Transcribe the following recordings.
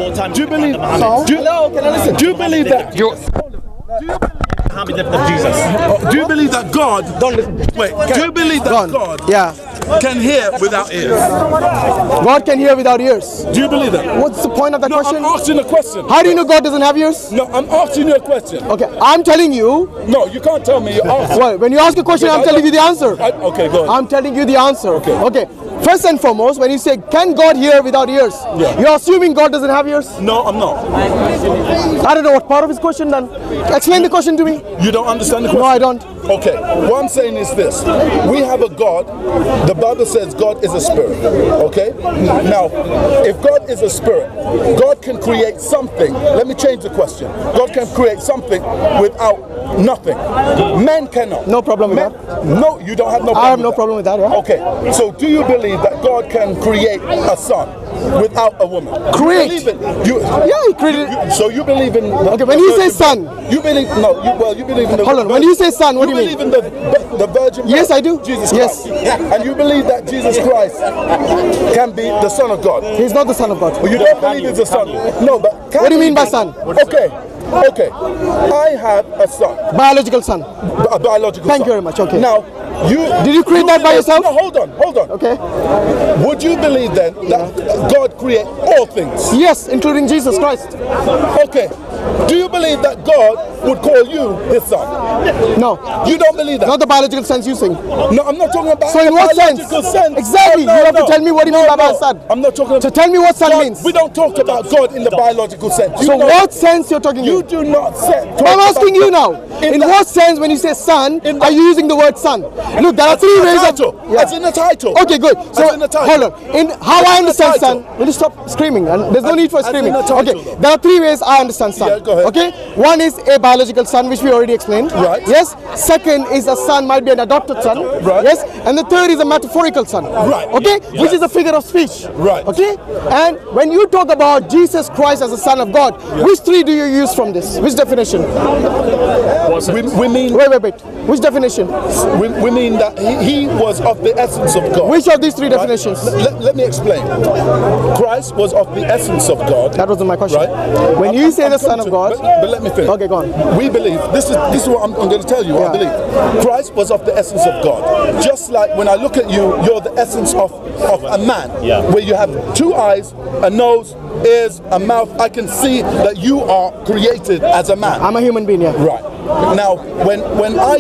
more time. Do you believe? Hello, can I listen? Do you believe that? Jesus. Do you believe that God? Don't listen. Wait. Do you believe that God can hear without ears? God can hear without ears. Do you believe that? What's the point of that question? I'm asking a question. How do you know God doesn't have ears? No, I'm asking you a question. Okay, I'm telling you. No, you can't tell me. You're asking. Well, when you ask a question, I'm telling you the answer. Okay, go ahead. I'm telling you the answer. Okay. First and foremost, when you say, can God hear without ears? Yeah. You're assuming God doesn't have ears? No, I'm not. I don't know what part of his question then. Explain the question to me. You don't understand the question? No, I don't. Okay, what I'm saying is this. We have a God. The Bible says God is a spirit. Okay? Now, if God is a spirit, God can create something. Let me change the question. God can create something without nothing. Men cannot. No problem with that. No, you don't have no problem. I have no problem with that, yeah. Okay, so do you believe that God can create a son without a woman? Create? Yeah, he created. So you believe in... Okay, when you say son... You believe... No, you believe in the... Hold on, when you say son, what do you mean? You believe in the virgin... Yes, I do. Jesus Christ. Yes. And you believe that Jesus Christ can be the Son of God? He's not the Son of God. Well, you don't believe he's the Son? No, but... What do you mean by son? Okay. I have a son. Biological son. A biological son. Thank you very much. Okay. Now, did you create that by yourself? No, hold on. Okay. Would you believe then that God created all things? Yes, including Jesus Christ. Okay. Do you believe that God would call you his son? No. You don't believe that? Not the biological sense you saying. No, I'm not talking about so in what sense? Exactly. No, you have to tell me what you mean by son. I'm not talking about... So tell me what son means. We don't talk about God in the biological sense. So what sense you're talking You do not say... I'm asking you now. In what sense when you say son, are you using the word son? Look, there are three ways of... That's in the title. Okay, good. So, hold on. In how I understand son... Will you stop screaming? And there's no need for screaming. Okay, there are three ways I understand son. Yeah, go ahead. Okay? One is a biological son, which we already explained. Right. Yes. Second is a son might be an adopted son. Right. Yes. And the third is a metaphorical son. Right. Okay. Yes. Which is a figure of speech. Right. Okay. And when you talk about Jesus Christ as a son of God, which three do you use from this? Which definition? We mean... Wait. Which definition? We mean that he was of the essence of God. Which of these three definitions? Let me explain. Christ was of the essence of God. That wasn't my question. Right. When you say the Son of God... But let me finish. Okay, go on. We believe, this is what I'm going to tell you, I believe. Christ was of the essence of God. Just like when I look at you, you're the essence of a man. Yeah. Where you have two eyes, a nose, ears, a mouth. I can see that you are created as a man. I'm a human being, yeah. Right. Now, when I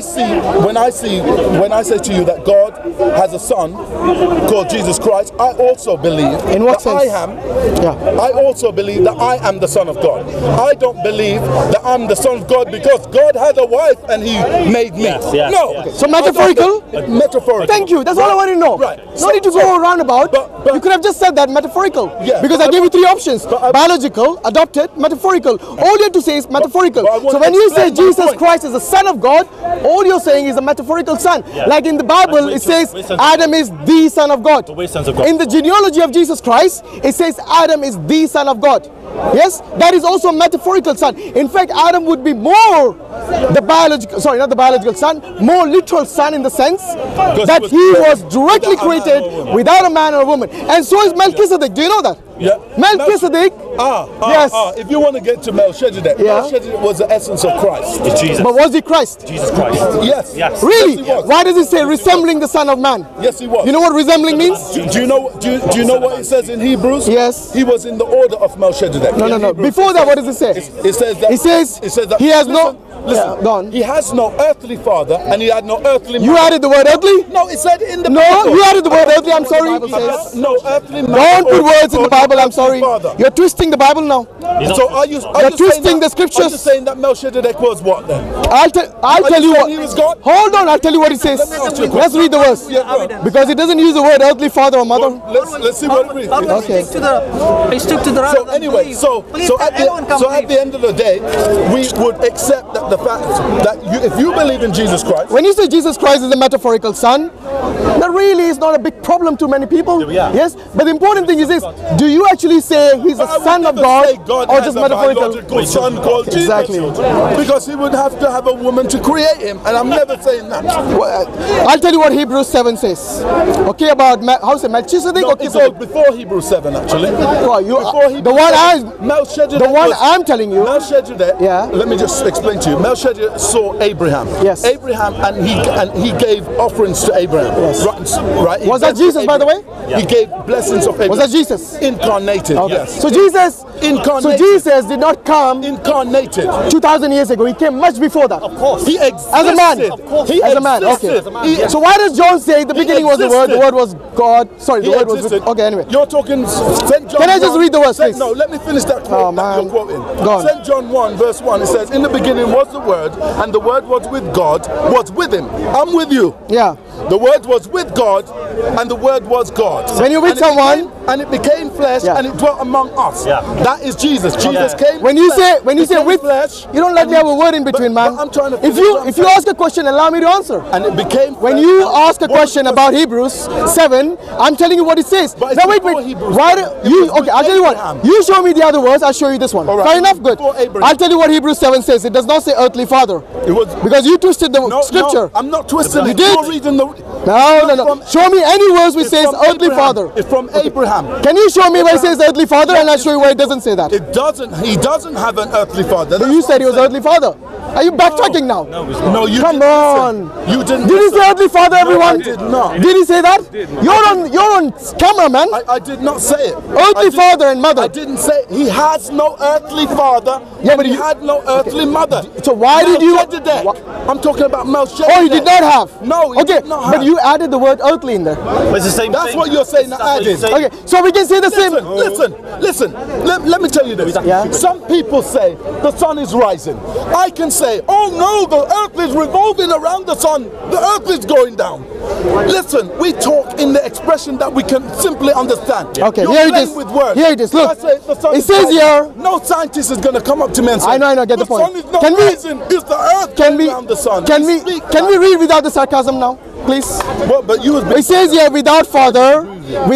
say to you that God has a son called Jesus Christ, I also believe in what sense? I also believe that I am the Son of God. I don't believe that I'm the Son of God because God had a wife and he made me. No. Okay. So metaphorical? Metaphorical. Thank you. That's all I want to know. Right. No need to go around about. But you could have just said that metaphorical. Yeah. Because I gave you three options. Biological, adopted, metaphorical. All you have to say is metaphorical. So when you say Jesus Christ is the Son of God, all you're saying is a metaphorical son. Yeah. Like in the Bible, it says Adam is the Son of God. In the genealogy of Jesus Christ, it says Adam is the Son of God. Yes, that is also a metaphorical son. In fact, Adam would be more the biological, sorry, not the biological son, more literal son in the sense that he was directly created without a man or a woman. And so is Melchizedek. Do you know that? Yeah. Melchizedek. Yes. If you want to get to Melchizedek, Melchizedek was the essence of Christ. It's Jesus. But was he Christ? Jesus Christ. Yes. Really? Yes, he was. Why does it say resembling the Son of Man? Yes, he was. You know what resembling means? Do you know what it says in Hebrews? Yes. He was in the order of Melchizedek. No. Before that, what does it say? It says that he has no. Listen, go on. He has no earthly father and he had no earthly mother. You added the word earthly? No, it said in the Bible. No, you added the word earthly. I'm sorry. No earthly mother. Don't put words in the Bible. I'm sorry. You're twisting the Bible now. So you're twisting the scriptures. Are you saying that Melchizedek was what then? I'll tell you what. He was God? Hold on, I'll tell you what it says. Let's read the verse. Because it doesn't use the word earthly father or mother. Well, let's see what it reads. Okay. Stick to the so anyway, so at the end of the day, we would accept that the fact that if you believe in Jesus Christ. When you say Jesus Christ is a metaphorical son, That really is not a big problem to many people. Yeah. Yes, but the important thing is this: do you actually say he's the son of God, or just metaphorical? Son called Jesus. Exactly. Because he would have to have a woman to create him, and I'm never saying that. Well, I'll tell you what Hebrews 7 says. Okay, about how's it Melchizedek? No, Okay, so before Hebrews 7 actually. well, you, Before Hebrews the one 7, Melchizedek the one was- I'm telling you. Melchizedek, Yeah. let me just explain to you. Melchizedek saw Abraham. Yes. Abraham, and he gave offerings to Abraham. Yes. Right? He Was that blessed Jesus, by the way? Abraham. He gave blessings of Abraham. Was that Jesus? Incarnated, Okay. yes. So Jesus, Incarnated. so Jesus did not come Incarnated. 2,000 years ago. He came much before that. Of course. He existed. As a man. Of course. He As a man. Okay. existed. So why does John say the beginning was the Word? The Word was God. Sorry, the He Word was with, existed. okay. Anyway, You're talking St. John. Can I just 1, read the verse, please? No, let me finish that quote Oh, that man. you're quoting. Go on. St. John 1 verse 1, it says, in the beginning was the Word, and the Word was with God, was with him. I'm with you. yeah. The Word was with God, and the Word was God. When you're with And someone, it became flesh, Yeah. and it dwelt among us. Yeah. That is Jesus. Jesus Yeah. came. when you say became with, flesh, you don't let and me have a word in between, but man. I'm trying to If finish you what I'm if you saying. ask a question, allow me to answer. And it became When flesh, you and ask a what question was- about Hebrews 7, I'm telling you what it says. But it's Now wait, before wait. Hebrews Why 7. do you? It was Okay, I'll tell you what. Abraham. You show me the other words. I'll show you this one. All right. Fair enough. Good. Before Abraham. I'll tell you what Hebrews 7 says. It does not say earthly father, It was because you twisted the no, scripture. No, I'm not twisting You it. did. You're reading the. No. Show me any verse which It's says from earthly Abraham. father. It's from Abraham. Can you show me where it Abraham. says earthly father, and I'll show you where it doesn't say that? It doesn't. He doesn't have an earthly father. You said he was earthly father. Are you backtracking now? No, you Come didn't on. listen. You didn't. Did he listen. say earthly father, everyone? I did not. Did he say that? You're on camera, man. I did not say it. Earthly father and mother. I didn't say he has no earthly father. Yeah, and but he you- had no earthly mother. So why did you? Melchizedek. I'm talking about Melchizedek. Oh, you did not have. No, he Okay, did not but have. you added the word earthly in there. But it's the same That's thing. what you're saying. That's I what you're did. saying. Okay, so we can say the same. Listen. Let me tell you this. Yeah. Some people say the sun is rising. I can say, oh no, the earth is revolving around the sun. The earth is going down. Listen, we talk in the expression that we can simply understand. Okay, You're here it playing is. with words. Here it is. Look, I say the sun it is says rising. here. No scientist is going to come up to me and say, I know, get the point. sun is not Can we- rising. It's the earth Can going we? around the sun. Can we? speak Can we that. read without the sarcasm now, please? Well, but you was It says here without father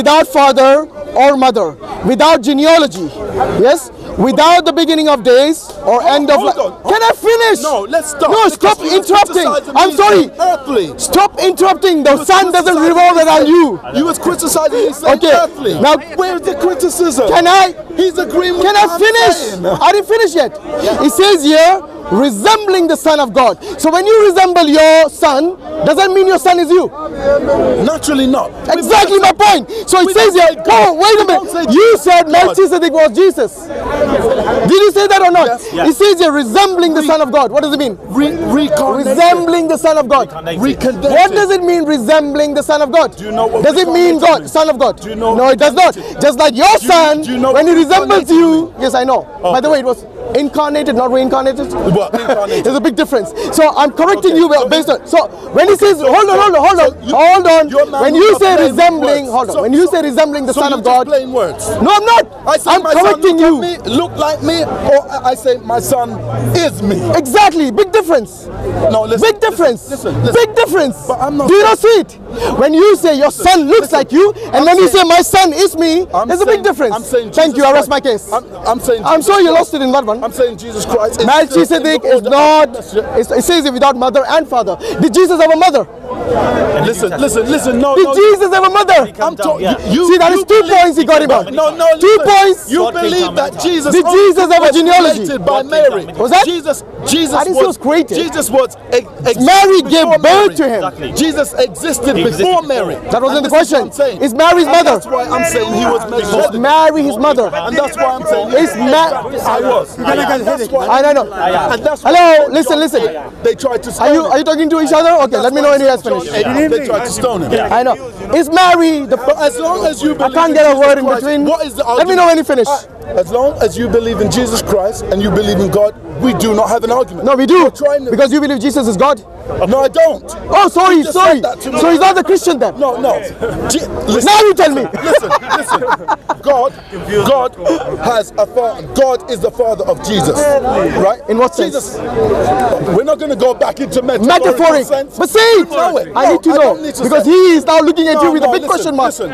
or mother, without genealogy, yes, without the beginning of days or end of life. hold on. Can I finish? No, let's stop. No, Because stop you was interrupting. criticizing I'm me sorry. saying earthly. Stop interrupting. The was sun doesn't criticizing revolve me around saying- you. You was criticizing me saying Okay, earthly. now- where's the criticism? Can I? He's agreeing with Can what I I'm finish? saying. I didn't finish yet. It says here, resembling the Son of God. So when you resemble your son, does that mean your son is you? Naturally not. Exactly my point. So it we says don't here, say God. wait a We don't say minute. You said God. Melchizedek was Jesus. Did you say that or not? Yes. Yes. It says here, resembling the Son of God. What does it mean? Reincarnated. Resembling the Son of God. Recondensed. What does it mean, resembling the Son of God? Do you know what does it mean reincarnated God, means? Son of God? Do you know No, it does not. reincarnated? Just like your son, do you know when he what resembles reincarnated you, yes, I know. By the way, it was incarnated, not reincarnated. What? Incarnated. There's a big difference. So I'm correcting Okay, you so based you- on. So when he says, hold on. Your man When was you not say playing with resembling, words. hold on. So- When you say resembling the So Son you're of just God, playing words. no, I'm not. I say I'm my son correcting look at you. me, look like me, or I say my son is me. Exactly, big difference. No, listen. Big difference. Listen. Big difference. But I'm not Do you not see it? When you say your son looks like you, and I'm when you say saying- my son is me, I'm there's a saying- big difference. I'm saying Thank you. Jesus I rest my Christ. case. I'm saying. I'm Jesus sorry you Christ. lost it in that one. I'm saying Jesus Christ. Melchizedek is not. It says it without mother and father. Did Jesus have a mother? Listen. No, Did no. Jesus have a mother? I'm talking. Yeah. See, that is 2 points he got him on. No, 2 listen. points. You God can believe come that anytime. Jesus Did only Jesus have a was genealogy? created by God can Mary? come anytime. Was that? Jesus I didn't say it was created. Jesus was Mary before gave birth Mary. to him. Exactly. Jesus existed He existed before before. Mary. That wasn't And the this is what question. I'm saying. Is Mary's And mother? That's why I'm saying he was Is Melchizedek. Mary his mother? And that's why I'm saying It's I was. And that's why. I don't know. And that's why Hello, listen. They tried to Are stone you talking to each other? Okay, let me know when you guys finish. They tried to stone him. I know. Is Mary the? But as long as you believe I can't in get a Jesus word in Christ, between. what is the Let me argument? know when you finish. As long as you believe in Jesus Christ and you believe in God, we do not have an argument. No, we do. You're trying to- Because you believe Jesus is God. No, I don't. Oh, sorry, You just sorry. said that to me. So he's not the Christian then? No, no. Listen, Now you tell me. listen. God has a father. God is the father of Jesus, right? In what sense? Jesus. We're not going to go back into Metaphoric. sense. But say it. know it. I need to know. Because he is now looking at you with a big question mark. Listen.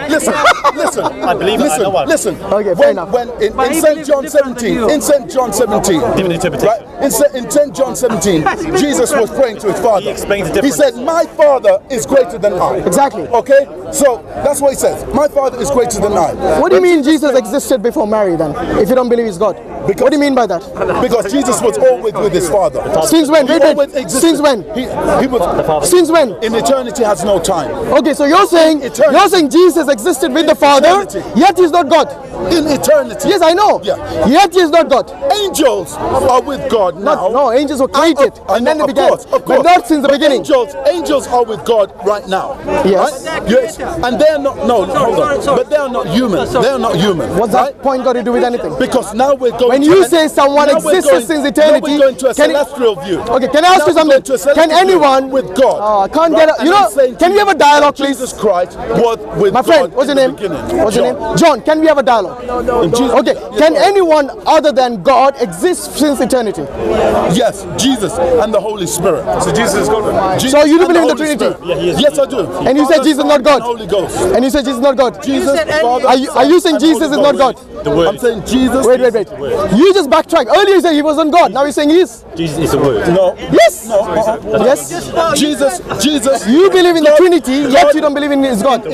I believe it, I know one. Listen. Okay, fair enough. When in St. John 17, in St. John 17, right? In St. John 17, Jesus was praying to his Father. He explains the difference. He said, "My Father is greater than I." Exactly. Okay, so that's what he says. My Father is greater than I. What do you mean Jesus existed before Mary then? If you don't believe he's God. What do you mean by that? Because Jesus was always with his Father. Since when? He Wait. always existed. Since when? He was. Since when? In eternity has no time. Okay, so you're saying Jesus existed with the Father, Eternity. yet he's not God. In eternity. Yes, I know. Yeah. Yet he is not God. Angels are with God now. No, angels were created and then they began. Of course. But not since the beginning. Angels are with God right now. Yes. Right? Yes. And they're not. No, hold on. But they are not human. They are not human. What's that point got to do with anything? Because now we're going. When you say someone existed since eternity, we're going to a celestial view. Okay, can I ask you something? Can anyone with God? Oh, I can't get. You know? Can we have a dialogue, please? Jesus Christ was with my friend. God What's your name? What's your name? John. Can we have a dialogue? Okay. Can anyone other than God exist since eternity? Yes, Jesus and the Holy Spirit. So Jesus is God. So you do believe in the Trinity? Yes, I do. And you said Jesus is not God. Holy Ghost. And you said Jesus is not God. Jesus, Father, are you saying Jesus is not God? I'm saying Jesus. Wait. You just backtrack. Earlier you said he wasn't God. Now you're saying he is. Jesus is the word. No. Yes. No. Yes. Jesus. You believe in the Trinity, yet you don't believe in his God.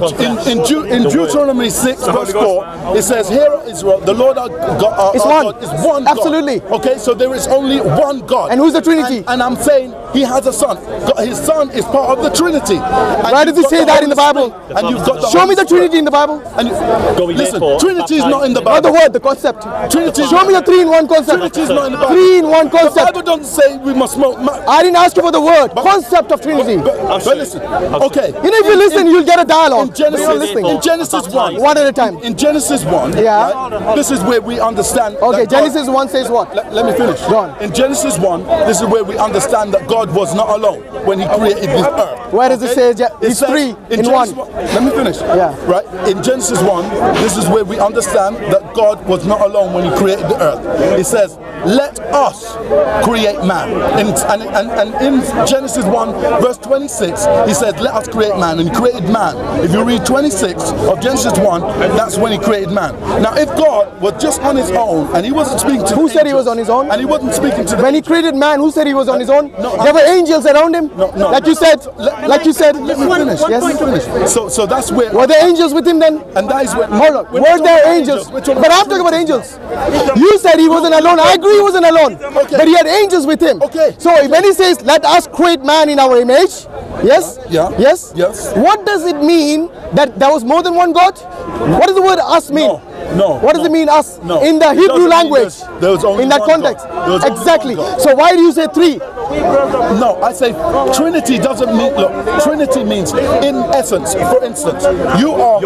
In Deuteronomy 6 verse 4, it says, "Hear, O Israel, the Lord our God It's one. is one God." Absolutely. Okay, so there is only one God. And who's the Trinity? And I'm saying he has a son. His son is part of the Trinity. Why does it say that in the Bible? And you've got Show me the Trinity in the Bible. Listen, Trinity is not in the Bible. Not the word, the concept. Trinity. Show me the 3-in-1 concept. Trinity is not in the Bible. 3-in-1 The concept. Bible doesn't say we must smoke. I didn't ask you for the word. Concept of Trinity. But listen, okay. You know, if you listen, you'll get a dialogue. In Genesis, You're listening. in Genesis 1. One at a time. In Genesis 1, Yeah. right, this is where we understand. Okay, that God- Genesis 1 says what? Let me finish. Go on. In Genesis 1, this is where we understand that God was not alone when he created this earth. Where does it say it's says 3 in Genesis 1? Let me finish. Yeah. Right? In Genesis 1, this is where we understand that God was not alone when he created the earth. It says, "Let us create man." And in Genesis 1, verse 26, he said, "Let us create man." And he created man. If you read 26 of Genesis 1, that's when he created man. Now, if God was just on his own and he wasn't speaking to Who the said he angels, was on his own? And he wasn't speaking to the When he created man, who said he was on his own? No, There were angels around him. No. Like you said. Like you said. Let me finish. Yes. Let me finish. So that's where. Were there angels with him then? And that is where. Hold on. Were there angels? But I'm talking about angels. You said he wasn't alone. I agree he wasn't alone. Okay. But he had angels with him. Okay. So when he says, "Let us create man in our image," yes? Yeah. Yes? Yes. What does it mean that there was more than one God? What does the word us mean? No. What does it mean us? No. In the It Hebrew doesn't mean language. there's only in that one context. God. There's only Exactly. one God. So why do you say 3? No, I say Trinity doesn't mean. Look, Trinity means in essence. For instance, you are.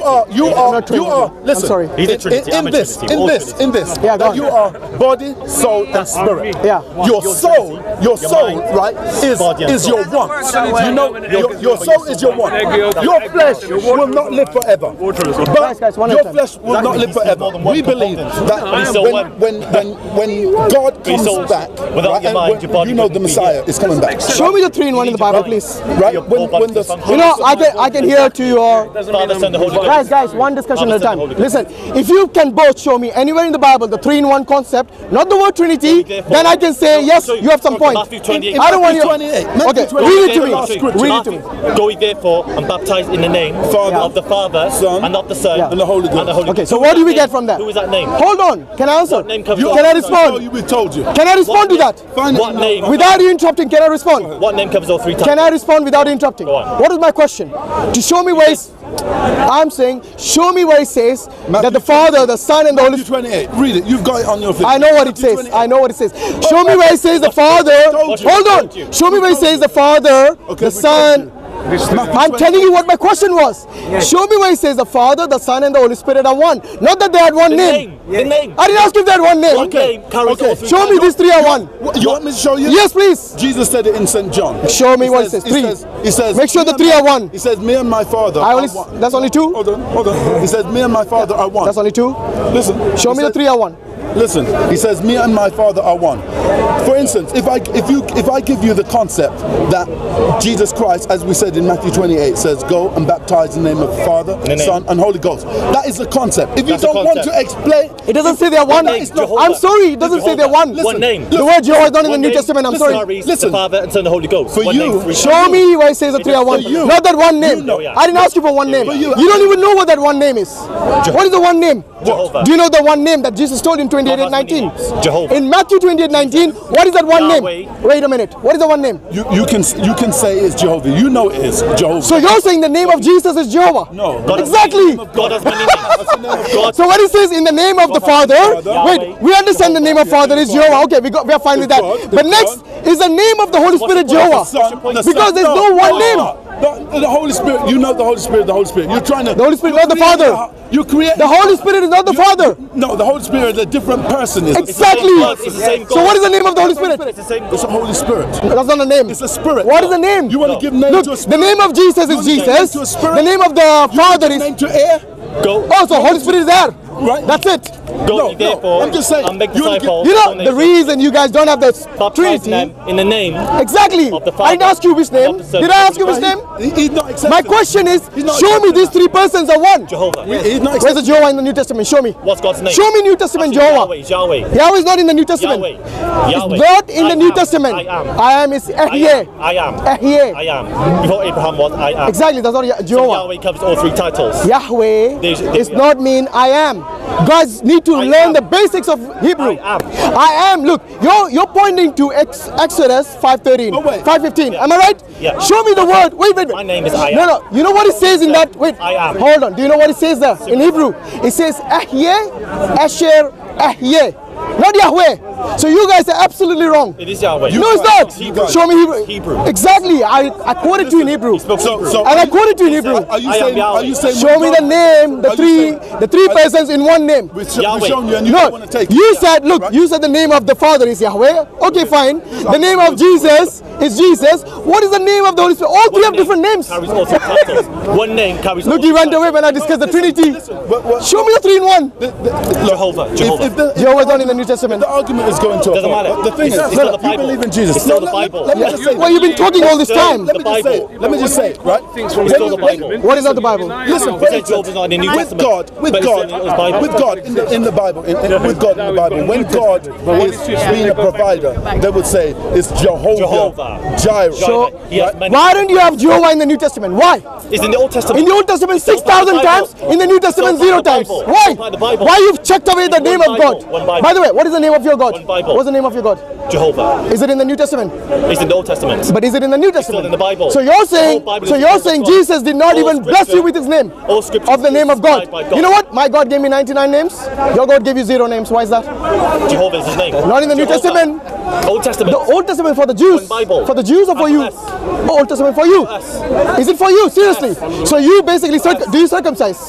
Listen. I'm sorry. He's a Trinity. I'm a Trinity. In this. Yeah, go on. You are body, soul, and spirit. Yeah. Your soul, right, is your want. You know, your soul is your want. Your flesh will not live forever. But Guys, one at a your time. flesh will not live forever. We believe that when God comes back, right, and when, you know the Messiah is coming back. Show me the 3-in-1 in the Bible, please. Right? When the You know, I can hear to your Father, Son, the Holy Ghost. guys, one discussion at a time. Listen, if you can both show me anywhere in the Bible the 3-in-1 concept, not the word Trinity, then I can say yes, you have some point. Matthew 28. I don't want you. 28. Okay, Matthew read it to 28. me. Read it to me. Go ye therefore and baptize in the name of the Father, Son, and of the Son, Yeah. and the Holy Ghost. Okay, so what do we get from that? Who is that name? Hold on, can I answer? What name comes Can I off? respond? We told you. Can I respond to that? Find What it. name? Without you interrupting, can I respond? What name covers all 3 times? Can I respond without interrupting? Go on. What is my question? To show me where I'm saying, show me where it says that the Father, the Son, and the Holy Matthew Spirit. 28. Read it. You've got it on your thing. I know what it says. I know what it says. Show me where it says the Father. told you. Hold on. Show me where it says the Father, Okay, the we Son. I'm telling you what my question was. Show me where it says the Father, the Son, and the Holy Spirit are one. Not that they had one name. The name. I didn't ask if they had one name. Okay. Show me these three are one. You want me to show you? Yes, please. Jesus said it in St. John. Show me what it says. Three. He says, make sure the three are one. He says, me and my Father are one. That's only two? Hold on. He says, me and my Father are one. That's only two? Listen. Show me the three are one. Listen, he says, me and my Father are one. For instance, if I give you the concept that Jesus Christ, as we said in Matthew 28, says, go and baptize in the name of the Father, Son, and Holy Ghost. That is the concept. If you don't want to explain... It doesn't say they're one. I'm sorry, it doesn't say they're one. One name. The word Jehovah is not in the New Testament, I'm sorry. Listen. The Father and Son and the Holy Ghost. For you... Show me where it says the three are one. Not that one name. I didn't ask you for one name. You don't even know what that one name is. What is the one name? Jehovah. Do you know the one name that Jesus told in 28:19? Jehovah. In Matthew 28:19, what is that one name? Wait a minute. What is the one name? You can say it's Jehovah. You know it is Jehovah. So you're saying the name of Jesus is Jehovah? No. Exactly. God has many names. So when he says in the name of the Father, wait, we understand the name of Father is Jehovah. Okay, we are fine with that. But next is the name of the Holy Spirit Jehovah. Because there's no one name. The Holy Spirit, you know the Holy Spirit, You're trying to... The Holy Spirit, not the Father. You create... The Holy Spirit is not the Father. No, the Holy Spirit is a different person. Exactly. So what is the name of the Holy Spirit? It's the Holy Spirit. That's not a name. It's a spirit. What is the name? You want to give name to a spirit? The name of Jesus is Jesus. The name of the Father is... name to air? Go. Oh, so Holy Spirit is there. Right. That's it. Go therefore, I'm just saying. and make disciples. You know, the reason you guys don't have the Trinity. In the name. Exactly. Of the Father, I didn't ask you which name. Did I ask you which name? He's not accepting. My question is, show me these three persons are one. Jehovah. He's not Where's the Jehovah in the New Testament? Show me. What's God's name? Show me New Testament Jehovah. Yahweh. Yahweh is not in the New Testament. Yahweh. It's not in the New Testament. I am is Ehyeh. I am. Ehyeh. I am. Before Abraham was, I am. Exactly, that's not Jehovah. So Yahweh covers all three titles. Yahweh is not mean I am. Guys need to learn the basics of Hebrew. I am. Look, you're pointing to Exodus 5:13, 5:15. Am I right? Yeah. Show me the word. Wait. My name is I am. No. You know what it says in that? Wait. I am. Hold on. Do you know what it says there in Hebrew? It says Ehyeh, Asher, Ehyeh. Not Yahweh. So you guys are absolutely wrong. It is Yahweh. No, it's not. Hebrew. Show me Hebrew. Exactly. I quoted you in Hebrew. And I quoted you in Hebrew. Are you saying show me the name, the three persons in one name. We've shown you and you no, don't want to take you it. said, look, you said the name of the Father is Yahweh. Okay, fine. The name of Jesus is Jesus. What is the name of the Holy Spirit? All three have different names. Carries all three titles. One name carries. Look, he went away when I discussed the Trinity. Show me the three in one. Jehovah. Jehovah is not in the New Testament. The argument is going to doesn't matter. The thing is, you believe in Jesus. It's still the Bible. Well, you've been talking all this time. Let me just say, right? It's still the Bible. What is not the Bible? Listen, Jehovah's not in the New Testament. with God in the Bible, when God is being a provider, they would say it's Jehovah Jireh. So, why don't you have Jehovah in the New Testament? Why? It's in the Old Testament. In the Old Testament 6,000 times, in the New Testament 0 times. Why? Why you've checked away the name of God? By the way, what is the name of your God? What's the name of your God? Jehovah. Is it in the New Testament? It's in the Old Testament. But is it in the New Testament? It's in the Bible. So you're saying Jesus did not even bless you with his name of the name of God. You know what? My God gave me 99 names. Your God gave you 0 names. Why is that? Jehovah is his name. Not in the New Testament. Old Testament. The Old Testament for the Jews. Bible. For the Jews or for you? Old Testament for you. Is it for you? Seriously? So you basically do you circumcise?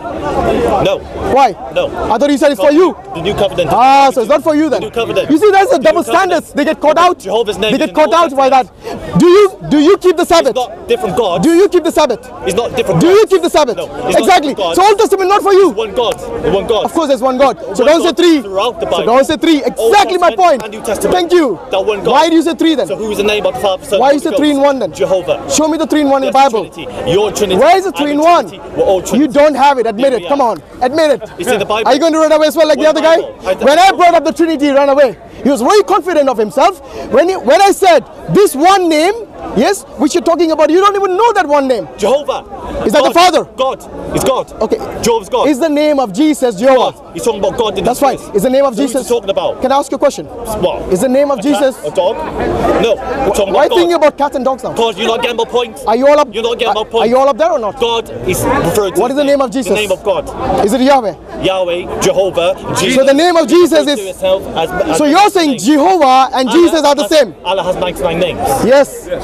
No. Why? No. I thought you said it's for you. The new covenant. Ah, so it's not for you then. The new covenant. You see, that's a double standards. They get caught out. Jehovah's name. They get caught out by that. Do you keep the Sabbath? It's not different God. Do you keep the Sabbath? It's not different. Do you keep the Sabbath? No. Exactly. So Old Testament not for you. One God. The one God. Of course, there's one God. So don't say 3. Throughout the Bible. So don't say 3. Exactly my point. And New Testament. Thank you. That one God. Why do you say 3 then? So who is the name of the Father, Son, Why is it 3 in 1 then? Jehovah. Show me the 3 in 1 in the Bible. Trinity. You're Trinity. Where is the 3 in 1? We're all Trinity. You don't have it. Admit it. Come on. Admit it. It's in the Bible. Are you going to run away as well like the other guy? When I brought up the Trinity, he ran away. He was very confident of himself. When I said this one name, yes, which you're talking about, you don't even know that one name. Jehovah. Is that the Father? God. It's God. Okay. Jehovah's God. Is the name of Jesus Jehovah? God. He's talking about God. That's right. Is the name of Jesus? Who's he talking about? Can I ask you a question? What? Is the name of Jesus a dog? No. We're talking Why are about you thinking about cats and dogs now? Because you're not getting my point. Are you all up? You're not getting my point. Are you all up there or not? God is referred to. What is the name of Jesus? The name of God. Is it Yahweh? Yahweh, Jehovah, Jesus. So the name of Jesus is. So you're saying Jehovah and Jesus are the same? Allah has 99 names. Yes.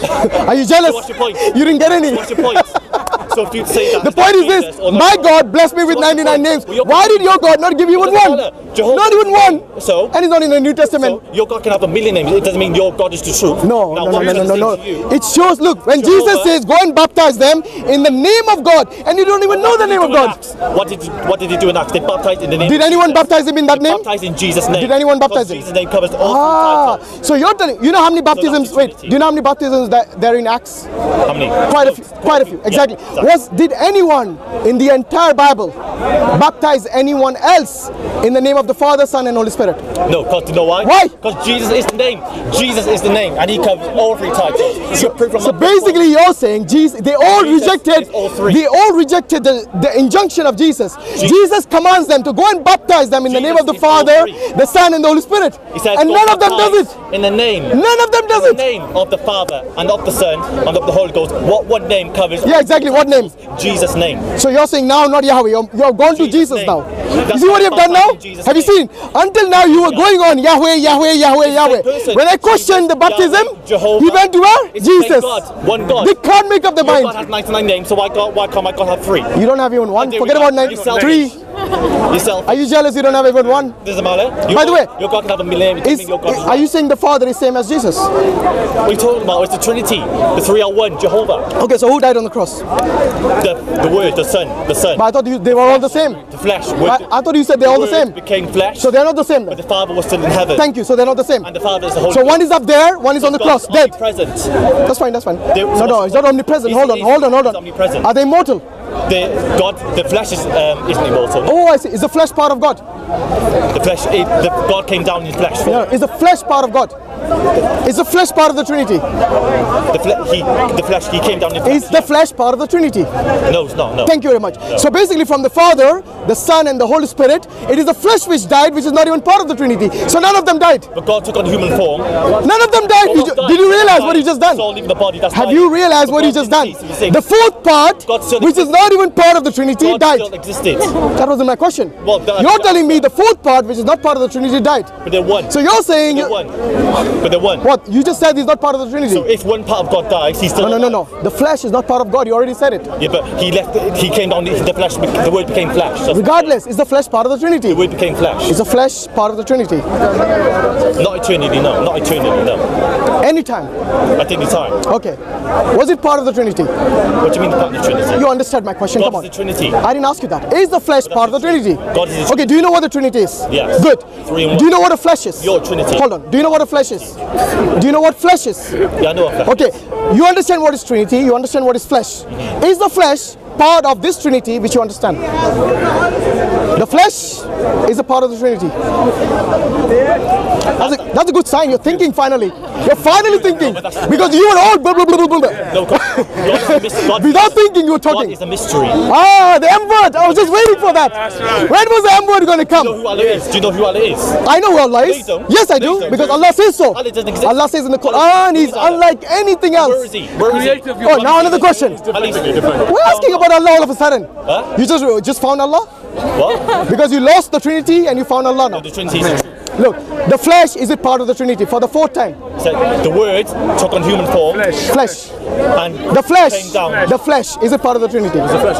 Are you jealous? So what's your point? You didn't get any. What's your point? So if you say that, The point is this: my God blessed me with 99 names. Why did your God not give you even one? Not even one. So, and it's not in the New Testament. So your God can have a million names. It doesn't mean your God is the truth. No, now, no. It shows. Look, when Jesus says, "Go and baptize them in the name of God," and you don't even know the name of God. What did he do in Acts? They baptized in the name. Did anyone baptize him in that name? Baptized in Jesus' name. Did anyone baptize him? Jesus' name covers all three titles. So you're telling, you know how many baptisms? Wait, do you know how many baptisms there in Acts? How many? Quite a few. Quite a few. Exactly. Yeah, exactly. Did anyone in the entire Bible baptize anyone else in the name of the Father, Son, and Holy Spirit? No, because you know why? Why? Because Jesus is the name. Jesus is the name, and he covers all three titles. So basically, you're saying Jesus. They all rejected. They all rejected the injunction of Jesus. Jesus commands them to go and baptize them in the name of the Father, the Son, and the Holy Spirit. And none of them does it. In the name. None of them does it. In the name of the Father and of the Son and of the Holy Ghost. What name covers? Yeah, exactly. What name? Jesus' name. So you're saying now, not Yahweh. You're going to Jesus name. now. That's You see what you've done now? Jesus' Have you name. seen? Until now, you were going on Yahweh, Yahweh, Yahweh, Yahweh. person. When I questioned the baptism, Jehovah. he went to where? It's the same Jesus. God. One God. They can't make up their Your mind. God has 99 names, so why can't my God have 3? You don't have even one. There we Forget go. about 93. Yourself. Are you jealous you don't have even one? Doesn't matter. By the way, your God can have a million. Are you saying the Father is same as Jesus? What are you talking about? It's the Trinity. The 3 are 1. Jehovah. Okay, so who died on the cross? The Word, the Son. But I thought they were all the same. The flesh. I thought you said they're all the same. Became flesh. So they're not the same. But the Father was still in heaven. Thank you. So they're not the same. And the Father is the Holy So one is up there, one is on the cross, dead. Present. That's fine. No, it's not omnipresent. Hold on. Omnipresent. Are they mortal? The flesh isn't immortal. Oh, I see. Is the flesh part of God? The flesh, God came down in flesh. No, is the flesh part of God? Is the flesh part of the Trinity? The flesh, he came down in flesh. Is the flesh part of the Trinity? No, it's not. No. Thank you very much. No. So basically, from the Father, the Son, and the Holy Spirit, it is the flesh which died, which is not even part of the Trinity. So none of them died. But God took on human form. None of them died. Did you realize what you just done? Have you realized what you just done? The fourth part, which is not even part of the Trinity, died. Still existed. That wasn't my question. Well, you're telling me the fourth part, which is not part of the Trinity, died. But they're one. So you're saying... But they're one. What? You just said he's not part of the Trinity. So if one part of God dies, he's still No. The flesh is not part of God. You already said it. Yeah, but he came down, the flesh, the Word became flesh. So regardless, is the flesh part of the Trinity? The Word became flesh. Is the flesh part of the Trinity? Not eternity, no. Not eternity, no. Anytime? At any time. Okay. Was it part of the Trinity? What do you mean part of the Trinity? You understood my question. God Come on. is the Trinity. I didn't ask you that. Is the flesh part of the Trinity? God is the Okay, do you know what the Trinity is? Yes. Good. 3 in 1. Do you know what a flesh is? Your Trinity. Hold on. Do you know what a flesh is? Do you know what flesh is? Yeah, I know what flesh Okay. You understand what is Trinity. You understand what is flesh. Is the flesh part of this Trinity which you understand? The flesh is a part of the Trinity. That's a good sign. You're thinking finally. You're finally thinking. Because you were all blah, blah, blah, blah, blah. No, God without thinking, you were talking. God is a mystery. Ah, the M word. I was just waiting for that. Right. When was the M word going to come? Do you know who Allah is? Do you know who Allah is? I know who Allah is. No, you don't. Yes, I No, you do. don't. Because Allah says so. Allah doesn't exist. Allah says in the Quran, He's unlike anything else. Where is he? Where is he? Oh, now another question. We're asking about Allah all of a sudden. Huh? You just found Allah? What? Because you lost the Trinity and you found Allah now. The Trinity is true. Look, the flesh, is it part of the Trinity? For the fourth time. So the Word took on human form. Flesh. And The flesh. came down. The flesh, is it part of the Trinity?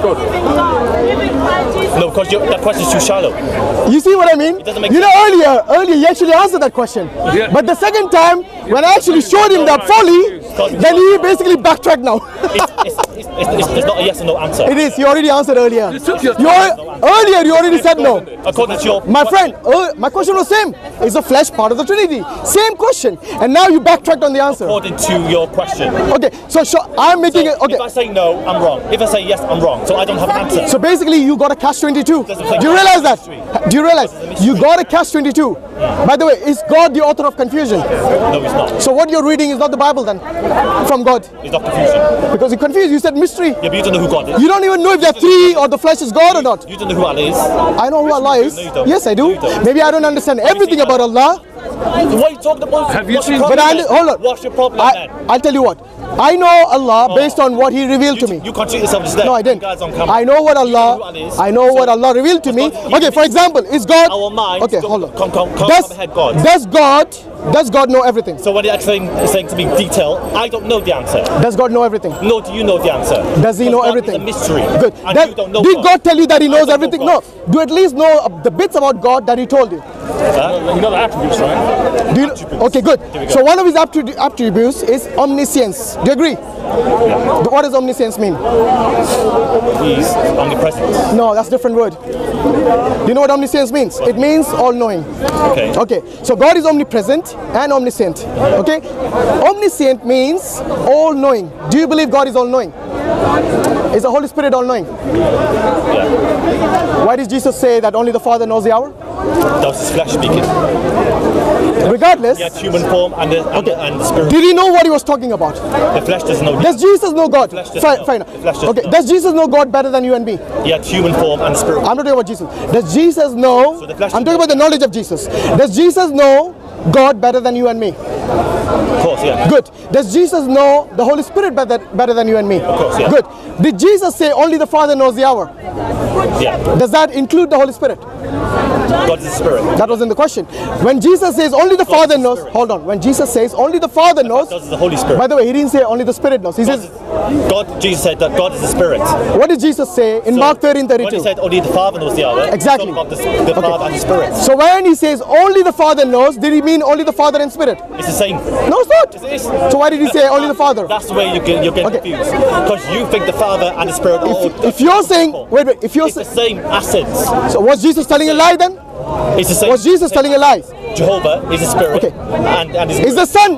No, because that question is too shallow. You see what I mean? doesn't make You know, earlier you actually answered that question. Yeah. But the second time, when I actually showed him that folly, then he basically backtracked now. It's not a yes or no answer. It is. You already answered earlier. Earlier you already said no. According to your My friend, my question was same. Is the flesh part of the Trinity? Same question. And now you backtracked on the answer. According to your question. Okay, so I'm making it. Okay. If I say no, I'm wrong. If I say yes, I'm wrong. So I don't have an answer. So basically, you got a catch-22. Do you realize that? Do you realize you got a catch-22? By the way, is God the author of confusion? No, it's not. So what you're reading is not the Bible then, from God? It's not confusion. Because you're confused. You said mystery. Yeah, but you don't know who God is. You don't even know if there are three or the flesh is God or not. You don't know who Allah is. I know who Allah is. No, you don't. Yes, I do. No, you don't. Maybe I don't understand everything about Allah. So what are you talking about? Have you What's your seen- problem But then? hold on. What's your problem then? I'll tell you what. I know Allah based on what He revealed to me. You contradict yourself just there. No, I didn't. Guys on camera. I know what You know who Allah. Allah is. I know what Allah revealed to me. God- Okay, for example, is God? Our minds Okay, don't hold on. comprehend God. Does God Does God know everything? So when you're saying to me detail, I don't know the answer. Does God know everything? No, do you know the answer? Does he know everything? It's a mystery. Good. And you don't know did God tell you that he knows everything? know No. Do you at least know the bits about God that he told you? You know the attributes, right? Do you, okay, good. So one of his attributes is omniscience. Do you agree? Yeah. What does omniscience mean? He's omnipresent. No, that's a different word. Do you know what omniscience means? It means all-knowing. Okay. Okay. So God is omnipresent and omniscient. Okay. Omniscient means all-knowing. Do you believe God is all-knowing? Is the Holy Spirit all-knowing? Yeah. Why did Jesus say that only the Father knows the hour? That was his flesh speaking. Regardless. He had human form and the spirit. Did he know what he was talking about? The flesh doesn't know. Does Jesus know God? Fine. Okay. Does Jesus know God better than you and me? He had human form and the spirit. I'm not talking about Jesus. Does Jesus know? So I'm talking about the knowledge of Jesus. Does Jesus know God better than you and me? Of course, yeah. Good. Does Jesus know the Holy Spirit better than you and me? Of course, yeah. Good. Did Jesus say only the Father knows the hour? Yeah. Does that include the Holy Spirit? God is the Spirit. That wasn't the question. When Jesus says only the Father knows, hold on. When Jesus says only the Father knows, God is the Holy Spirit. By the way, he didn't say only the Spirit knows. He says, Jesus said that God is the Spirit. What did Jesus say in Mark 13:32? When he said only the Father knows the hour, exactly. About the Father and the Spirit. So when he says only the Father knows, did he mean only the Father and Spirit? It's the same. No, it's not. It is. So why did he say only the Father? That's the way you're getting confused. Because you think the Father and the Spirit are if you're saying, wait, if you're it's the same essence. So was Jesus telling a lie then? It's the same. Was Jesus telling a lie? Jehovah is a spirit. Okay. And is the Son?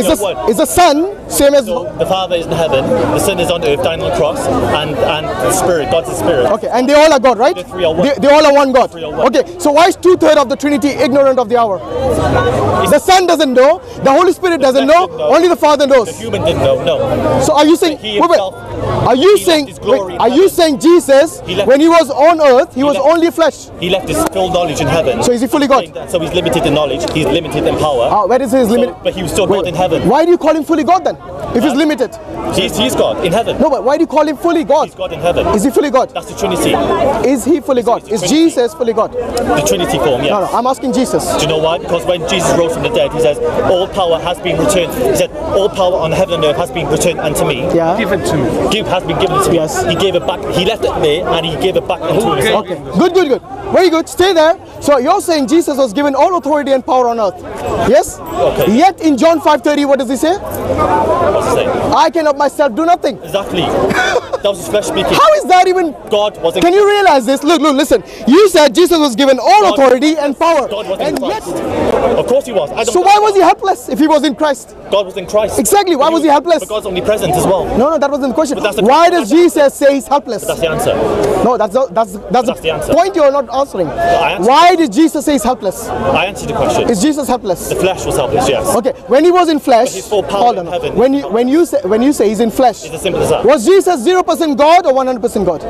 Is the Son same as? So the Father is in heaven, the Son is on earth, dying on the cross, and the Spirit, God's the Spirit. Okay, and they all are God, right? The three are one. They all are one God. One. Okay, so why is 2/3 of the Trinity ignorant of the hour? The Son doesn't know. The Holy Spirit doesn't know. Only the Father knows. The human didn't know. No. So are you saying? Are you saying Jesus, when he was on earth, he was only flesh? He left his full knowledge in heaven. So is he fully God? So he's limited in knowledge. He's limited in power. Where is his limit? But he was still God in heaven. Why do you call him fully God then? If he's limited. He's God in heaven. No, but why do you call him fully God? He's God in heaven. Is he fully God? That's the Trinity. Is he fully God? Is Jesus fully God? The Trinity form, yes. No, I'm asking Jesus. Do you know why? Because when Jesus rose from the dead, he says, all power has been returned. He said, all power on heaven and earth has been returned unto me. Yeah. Given to me. Has been given to me. Yes. He gave it back. He left it there and he gave it back into himself. Okay. Good. Very good. Stay there. So you're saying Jesus was given all authority and power on earth. Yes? Okay. Yet in John 5:30, what does he say? What's he say? I can of myself do nothing. Exactly. That was his flesh speaking. How is that even? God wasn't. Can you realize this? Look, listen. You said Jesus was given all authority and power. God wasn't and in Christ. yet, of course he was. So why was he helpless if he was in Christ? God was in Christ. Exactly. Why was he helpless? But God's omnipresent as well. No, that wasn't the question. The why does Jesus say he's helpless? But that's the answer. No, that's the answer. point you're not answering. Why did Jesus say he's helpless? I answered the question. Is Jesus helpless? The flesh was helpless, yes. Okay, when he was in flesh, his full power in heaven. When you say he's in flesh, it's as simple as that. Was Jesus 0% God or 100% God?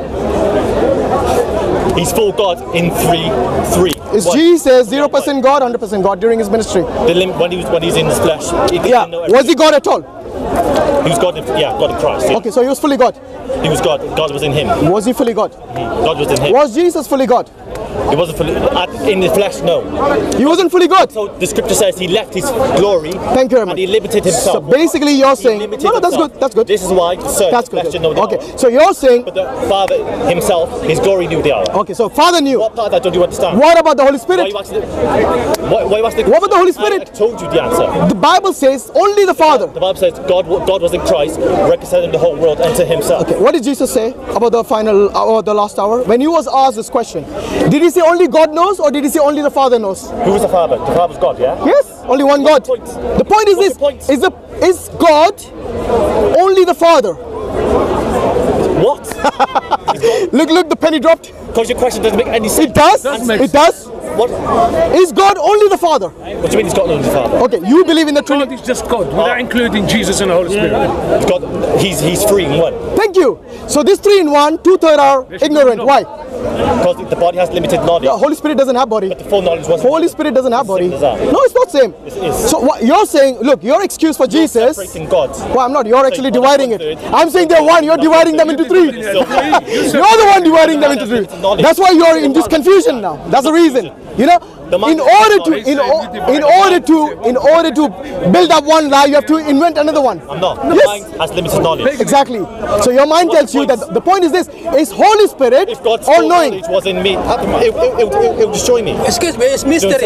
He's full God in three. Is Jesus 0% God, 100% God during his ministry? When he was in his flesh, he didn't know everything. Was he God at all? He was God in Christ. Yeah. Okay, so he was fully God. He was God. God was in him. Was he fully God? God was in him. Was Jesus fully God? He wasn't fully in the flesh. No. He wasn't fully God. So the scripture says he left his glory. Thank you very much. And he limited himself. So basically, you're saying no, that's good. That's good. This is why the Son, that's the good. Flesh, know the okay, hour. so you're saying. But the Father himself, his glory knew the hour. Okay, so Father knew. What part of that don't you understand? What about the Holy Spirit? Why you asking? What about the Holy Spirit? I told you the answer. The Bible says only the Father. The Bible says God was in Christ, reconciling the whole world unto himself. Okay, what did Jesus say about the final hour, the last hour? When he was asked this question, did he say only God knows or did he say only the Father knows? Who was the Father? The Father's God, yeah? Yes, only one God. The point is this, is God only the Father? What? Look, the penny dropped. Because your question doesn't make any sense. It does? It does? What? Is God only the Father? What do you mean he's got only the Father? Okay, you believe in the Trinity. God is just God, without including Jesus and the Holy Spirit. God, he's three in one. Thank you. So this 3 in 1, 2/3 are ignorant. Why? Because the body has limited knowledge. The Holy Spirit doesn't have body. But the full knowledge wasn't. Holy Spirit doesn't have body. No, it's not same. It is. So what you're saying, look, your excuse for Jesus. Separating gods. Well, I'm not. You're actually dividing it. I'm saying they're one. You're dividing them into 3. You're the one dividing them into 3. That's why you're in this confusion now. That's the reason. You know, in order to build up one lie, you have to invent another one. I'm not. The Yes. mind has limited knowledge. Exactly. So your mind tells you that the point is this: is Holy Spirit If God's all full knowing? knowledge was in me, it would destroy me. Excuse me, it's mystery.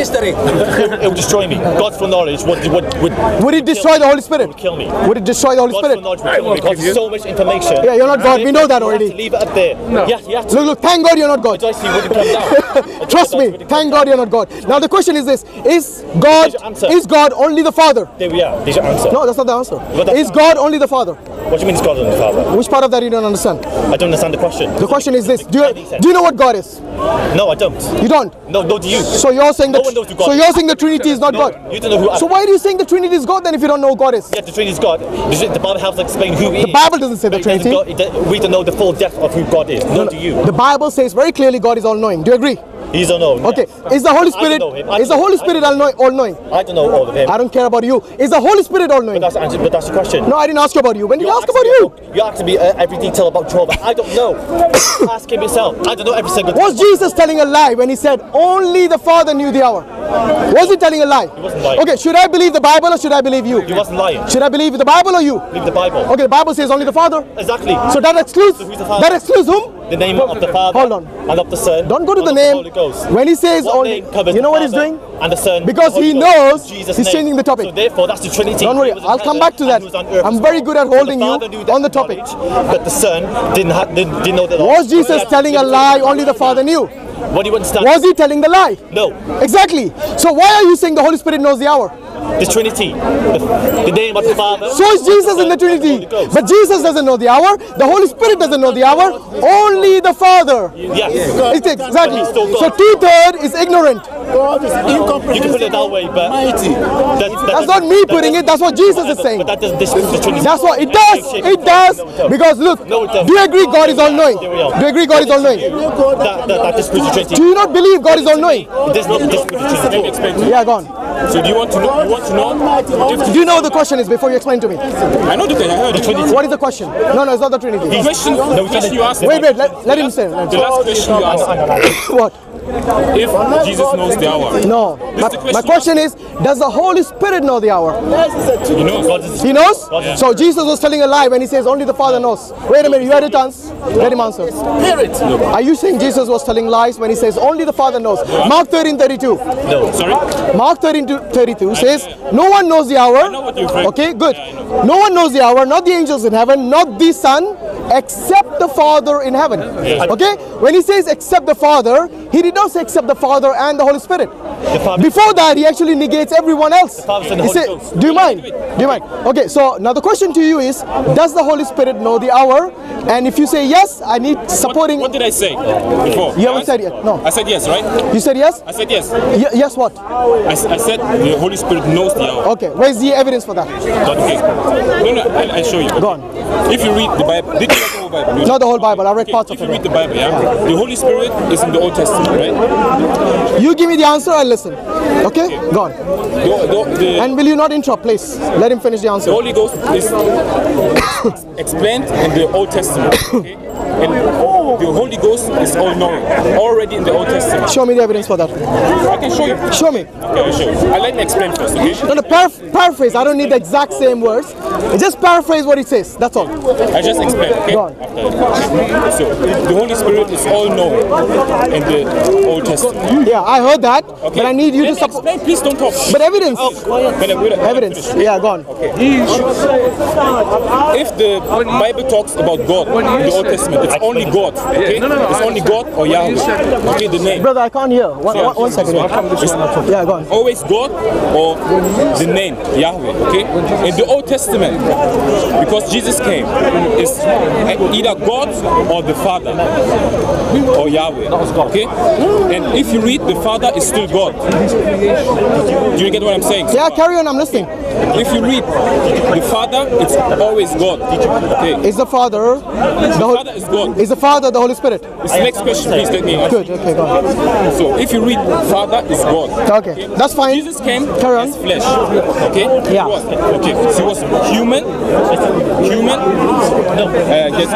It would destroy me. God's full knowledge Would it destroy the Holy Spirit? kill me. Would it destroy the Holy God's Spirit? full knowledge would kill me because there's so much information. Yeah, you're not God. We know that You have already. to leave it up there. Yeah, you have to. Look, thank God you're not God. Otherwise he wouldn't come down. Trust me, thank God you're not God. Now the question is this: is God only the Father? There we are. There's your answer. No, that's not the answer. that's Is not- God only the Father? What do you mean is God and the Father? Which part of that you don't understand? I don't understand the question. The question is this: do you know what God is? No, I don't. You don't. No, do you? So you're saying No that. one knows who God So is. you're saying the Trinity is not No, God. you don't know who I So why are you saying the Trinity is God then if you don't know who God is? Yeah, the Trinity is God. The Bible helps explain who He is. The Bible doesn't say the But it doesn't Trinity. we don't know the full depth of who God is. Nor do you. The Bible says very clearly God is all-knowing. Do you agree? He's unknown. Okay. Yes. Is the Holy I don't Spirit know him. is the Holy Spirit all-knowing? I don't know all of him. I don't care about you. Is the Holy Spirit all-knowing? But that's the question. No, I didn't ask you about you. When did I You're ask about asking you? You're asking me every detail about Jehovah. I don't know. Ask him yourself. I don't know every single Was detail. Jesus telling a lie when he said only the Father knew the hour? Was he telling a lie? He wasn't lying. Okay, should I believe the Bible or should I believe you? He wasn't lying. Should I believe the Bible or you? Leave the Bible. Okay, the Bible says only the Father. Exactly. So that excludes So who's the Father? whom? The name of the Father. Hold on. And of the Son. Don't go to and the of name. Holy Ghost. When he says What only, name covers you know the what he's Father doing? And the Son. Because and the he Holy Ghost. knows Jesus' he's name. changing the topic. So therefore, that's the Trinity. Don't worry, He was in I'll come heaven back to and that. he was on earth I'm as very well. good at So holding the you Father knew on the topic. knowledge, But the Son didn't know that. Was Jesus telling a lie only the Father knew? What do you understand? Was he telling the lie? No. Exactly. So why are you saying the Holy Spirit knows the hour? The Trinity. The name of the Father. So is Jesus in the Trinity. But Jesus doesn't know the hour. The Holy Spirit doesn't know the hour. Only the Father. Yes. Exactly. He's still God. So 2/3 is ignorant. God is incomprehensible. You can put it that way, but Mighty. That's not me putting it. That's what Jesus is saying. But that doesn't disprove the Trinity. That's what it does. It does. Because look, No, it doesn't. do you agree God is all-knowing? Here we are. Do you agree God is all-knowing? That disproves the Trinity. Do you not believe God is all-knowing? It does not disprove the Trinity. Let me explain to you. Yeah, go on. So do you want to know? You want to know? If Do you know what the question is before you explain to me? I know that I heard the Trinity. What is the question? No, it's not the Trinity. The question you asked. Wait, let him say. The last question you asked. What? If Jesus knows the hour. No. My question is, does the Holy Spirit know the hour? He knows. God is He knows? So Jesus was telling a lie when he says only the Father knows. Wait a minute, you had a chance. Let him answer. Are you saying Jesus was telling lies when he says only the Father knows? Mark 13:32. No. Sorry? Mark 13:32 says, no one knows the hour. know what you're referring- Okay, good. Yeah, I know. No one knows the hour, not the angels in heaven, not the Son, except the Father in heaven. Okay? When he says except the Father, he did not say except the Father and the Holy Spirit. Father- Before that, he actually negates everyone else. Father and the He Holy said- Ghost. do you mind? Do you mind? Okay, so now the question to you is, does the Holy Spirit know the hour? And if you say yes, I need supporting. What did I say before? You haven't said yet. No. I said yes, right? You said yes? I said yes. Yes, what? I said the Holy Spirit knows the hour. Okay, where's the evidence for that? Okay. No, I'll show you. Go on. If you read the Bible, did you read the whole Bible? Not the whole Bible, I read Okay, parts if of you it. read the Bible, the Holy Spirit is in the Old Testament, right? You give me the answer, I'll listen. Okay? Go on. The And will you not interrupt, please? Let him finish the answer. Holy Ghost is explained in the Old Testament. Okay? And the Holy Ghost is all-knowing, already in the Old Testament. Show me the evidence for that. I can show you. Show me. Okay, I'll show you. Let me explain first, okay? No, paraphrase. I don't need the exact same words. Just paraphrase what it says. That's all. I just explain, okay? Go on. After. So, the Holy Spirit is all-knowing in the Old Testament. Yeah, I heard that. Okay? But I need you Let to me support. explain, please don't talk. But evidence. Evidence. Yeah, go on. If the Bible talks about God in the Old Testament, it's only God, okay? It's only God or Yahweh, okay, the name. Brother, I can't hear. One second. Yeah, go on. Always God or the name Yahweh, okay? In the Old Testament, because Jesus came, it's either God or the Father or Yahweh, okay? And if you read, the Father is still God. Do you get what I'm saying? Yeah, carry on. I'm listening. If you read the Father, it's always God. Okay. Is the Father Father is God. Is the Father the Holy Spirit? This next question, please let me answer. Good. Okay, go on. So, if you read Father is God. Okay, that's fine. Jesus came Carry on. as flesh. Okay? Yeah. He was human. Human.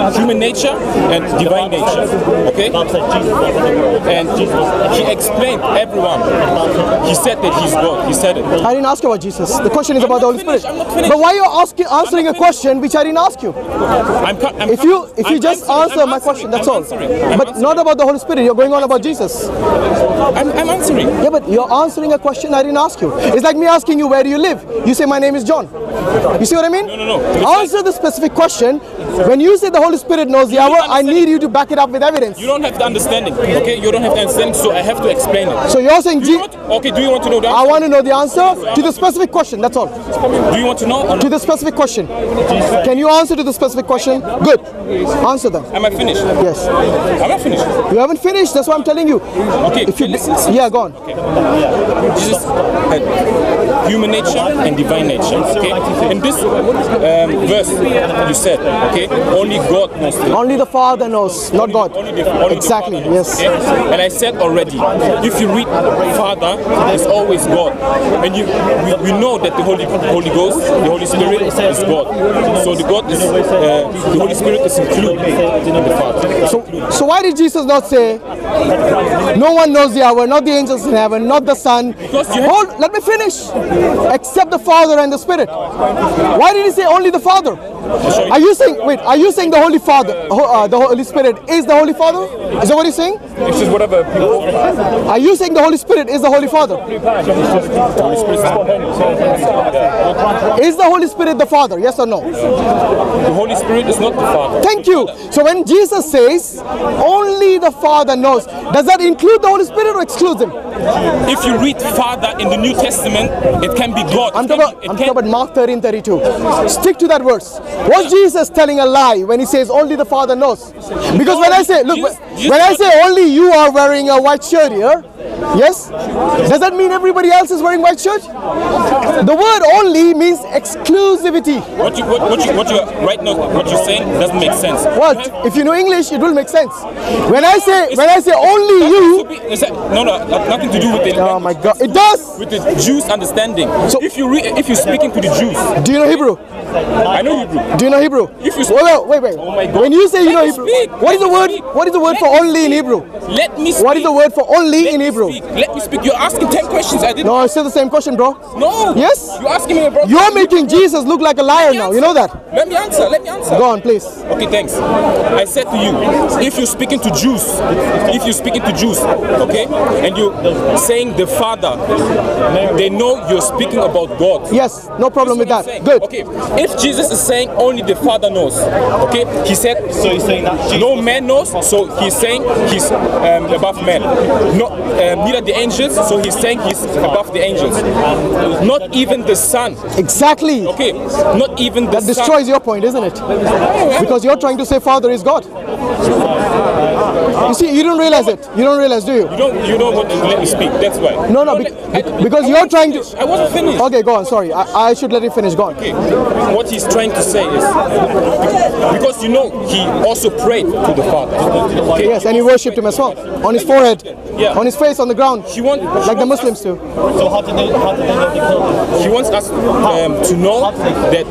human nature and divine nature. Okay? And he explained everyone. He said that he's God. He said it. I didn't ask you about Jesus. The question is about the Holy Spirit. I'm not finished. But why are you answering a question which I didn't ask you? If you just answer my question, that's all. But not about the Holy Spirit. You're going on about Jesus. I'm answering. Yeah, but you're answering a question I didn't ask you. It's like me asking you, where do you live? You say, my name is John. You see what I mean? No. Answer the specific question. When you say the Holy Spirit knows the hour, I need you to back it up with evidence. You don't have the understanding, okay? You don't have the understanding, so I have to explain it. So you're saying... Do you want to know the answer? I want to know the answer to the specific question, that's all. Do you want to know? To the specific question. Can you answer to the specific question? Good. Answer them. Am I finished? Yes. I'm not finished. You haven't finished, that's what I'm telling you. Okay, if you listen. Yeah, go on. Okay. Jesus had human nature and divine nature, okay? In this verse you said, okay, only God knows. Only the Father knows, not God. Exactly, yes. Okay? And I said already, if you read Father, it's always God. And we know that the Holy Ghost, the Holy Spirit is God. So the Holy Spirit is included in the Father. So why did Jesus not say, no one knows the hour, not the angels in heaven, not the Son? Let me finish. Except the Father and the Spirit. Why did he say only the Father? Are you saying the Holy Father, the Holy Spirit is the Holy Father? Is that what you're saying? It's just whatever people... Are you saying the Holy Spirit is the Holy Father? Is the Holy Spirit the Father? Yes or no? The Holy Spirit is not the Father. Thank you. So when Jesus says only the Father knows, does that include the Holy Spirit or excludes him? If you read Father in the New Testament, it can be God. I'm talking about Mark 13:32. Stick to that verse. Was Jesus telling a lie when he says only the Father knows? Because when I say, look, when I say only you are wearing a white shirt here, yes? Does that mean everybody else is wearing white shirt? The word only means exclusivity. What you're saying doesn't make sense. What? If you know English, it will make sense. When I say only you... No, nothing to do with it. Oh my God, it does! With the Jews' understanding. So if you're speaking to the Jews... Do you know Hebrew? I know Hebrew. Do you know Hebrew? If you wait. Oh my God. When you say you know Hebrew, what is the word for only in Hebrew? Let me speak. What is the word for only in Hebrew? Let me speak. You're asking 10 questions. I didn't. No, it's still the same question, bro. No. Yes? You're asking me about... You're making Jesus look like a liar now. You know that? Let me answer. Go on, please. Okay, thanks. I said to you, if you're speaking to Jews, okay, and you're saying the Father, they know you're speaking about God. Yes, no problem with that. Good. Okay, if Jesus is saying only the Father knows, okay, he said, so he's saying that no man knows, so he's saying he's above man. Neither the angels, so he's saying he's above the angels. Not even the Son. Exactly. Okay, not even the Son. That destroys your point, isn't it? Because you're trying to say Father is God. You see, you don't realize it. You don't realize, do you? You don't want to let me speak. That's why. No, because you're trying to. I wasn't finished. Okay, go on. Sorry, I should let you finish. Go on. Okay. What he's trying to say is because he also prayed to the Father. Okay? Yes, and he worshipped him as well on his forehead, on his face, on the ground, like the Muslims do. So how did they know they killed him? He wants us to know that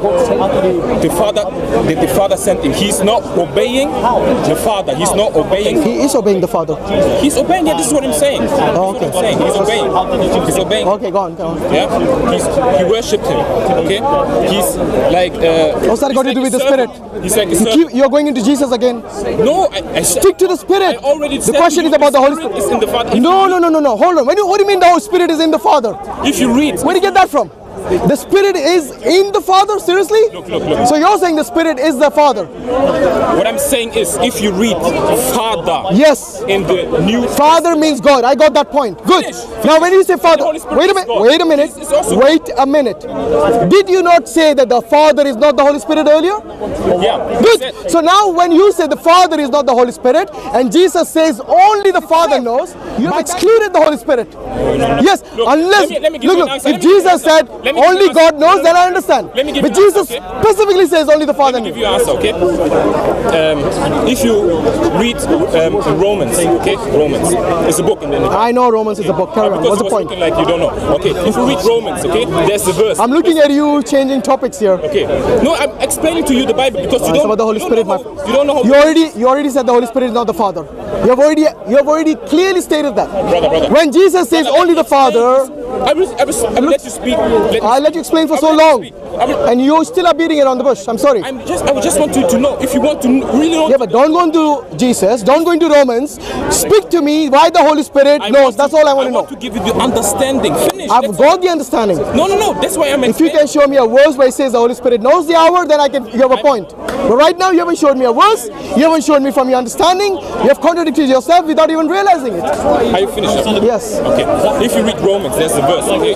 the Father sent him. He's not obeying the Father. He's not obeying. He is obeying the Father. He's obeying. Yeah, this is what I'm saying. Oh, okay. He's obeying. He's obeying. Okay, go on. Yeah. He worshipped him. Okay. He's like. What's that got to do with the Spirit? He's like a servant. You're going into Jesus again. No, I stick to the Spirit. I already the question is about the Holy Spirit. Is in the Father. No. Hold on. What do you mean the Holy Spirit is in the Father? If you read, where do you get that from? The Spirit is in the Father? Seriously? Look. So you're saying the Spirit is the Father? What I'm saying is, if you read Father, yes, in the New Father means God. I got that point. Good. Now when you say Father, wait a minute. Did you not say that the Father is not the Holy Spirit earlier? Yeah. Good. So now when you say the Father is not the Holy Spirit, and Jesus says only the Father knows, you have excluded the Holy Spirit. Yes, unless, look, if Jesus said, only God knows, then I understand. Let me give but you an Jesus answer, okay? specifically says only the Father Let me knows. give you an answer, okay? If you read Romans, okay? Romans, it's a book in the I know Romans is a book. Carry on. because What's it the was point? looking like you don't know. Okay, if you read Romans, okay, there's a verse. I'm looking at you changing topics here. Okay, no, I'm explaining to you the Bible because you It's don't. about the Holy you Spirit, don't my know how, you don't know how. You already said the Holy Spirit is not the Father. You have already clearly stated that. Brother. When Jesus says Brother, only the Father, I will let you speak. I let you explain for so long, and you still are beating around the bush. I'm sorry. I would just want you to know if you want to really know. Yeah, but don't go into Jesus. Don't go into Romans. Speak to me why the Holy Spirit knows. That's all I want to know. I want to give you the understanding. Finish. I've got the understanding. No. That's why I'm. If you can show me a verse where it says the Holy Spirit knows the hour, then you have a point. But right now, you haven't showed me a verse. You haven't shown me from your understanding. You have contradicted yourself without even realizing it. Are you finished? Yes. Okay. If you read Romans, there's a verse. Okay.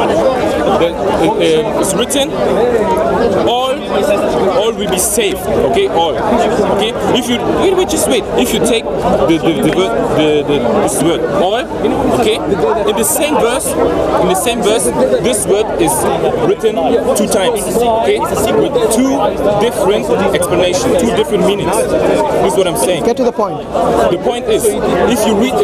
It's written, all will be saved. Okay. All. Okay. If you wait, just wait. If you take this word, all. Okay. In the same verse, this word is written 2 times. Okay. With 2 different explanations, 2 different meanings. This is what I'm saying. Get to the point. The point is, if you read a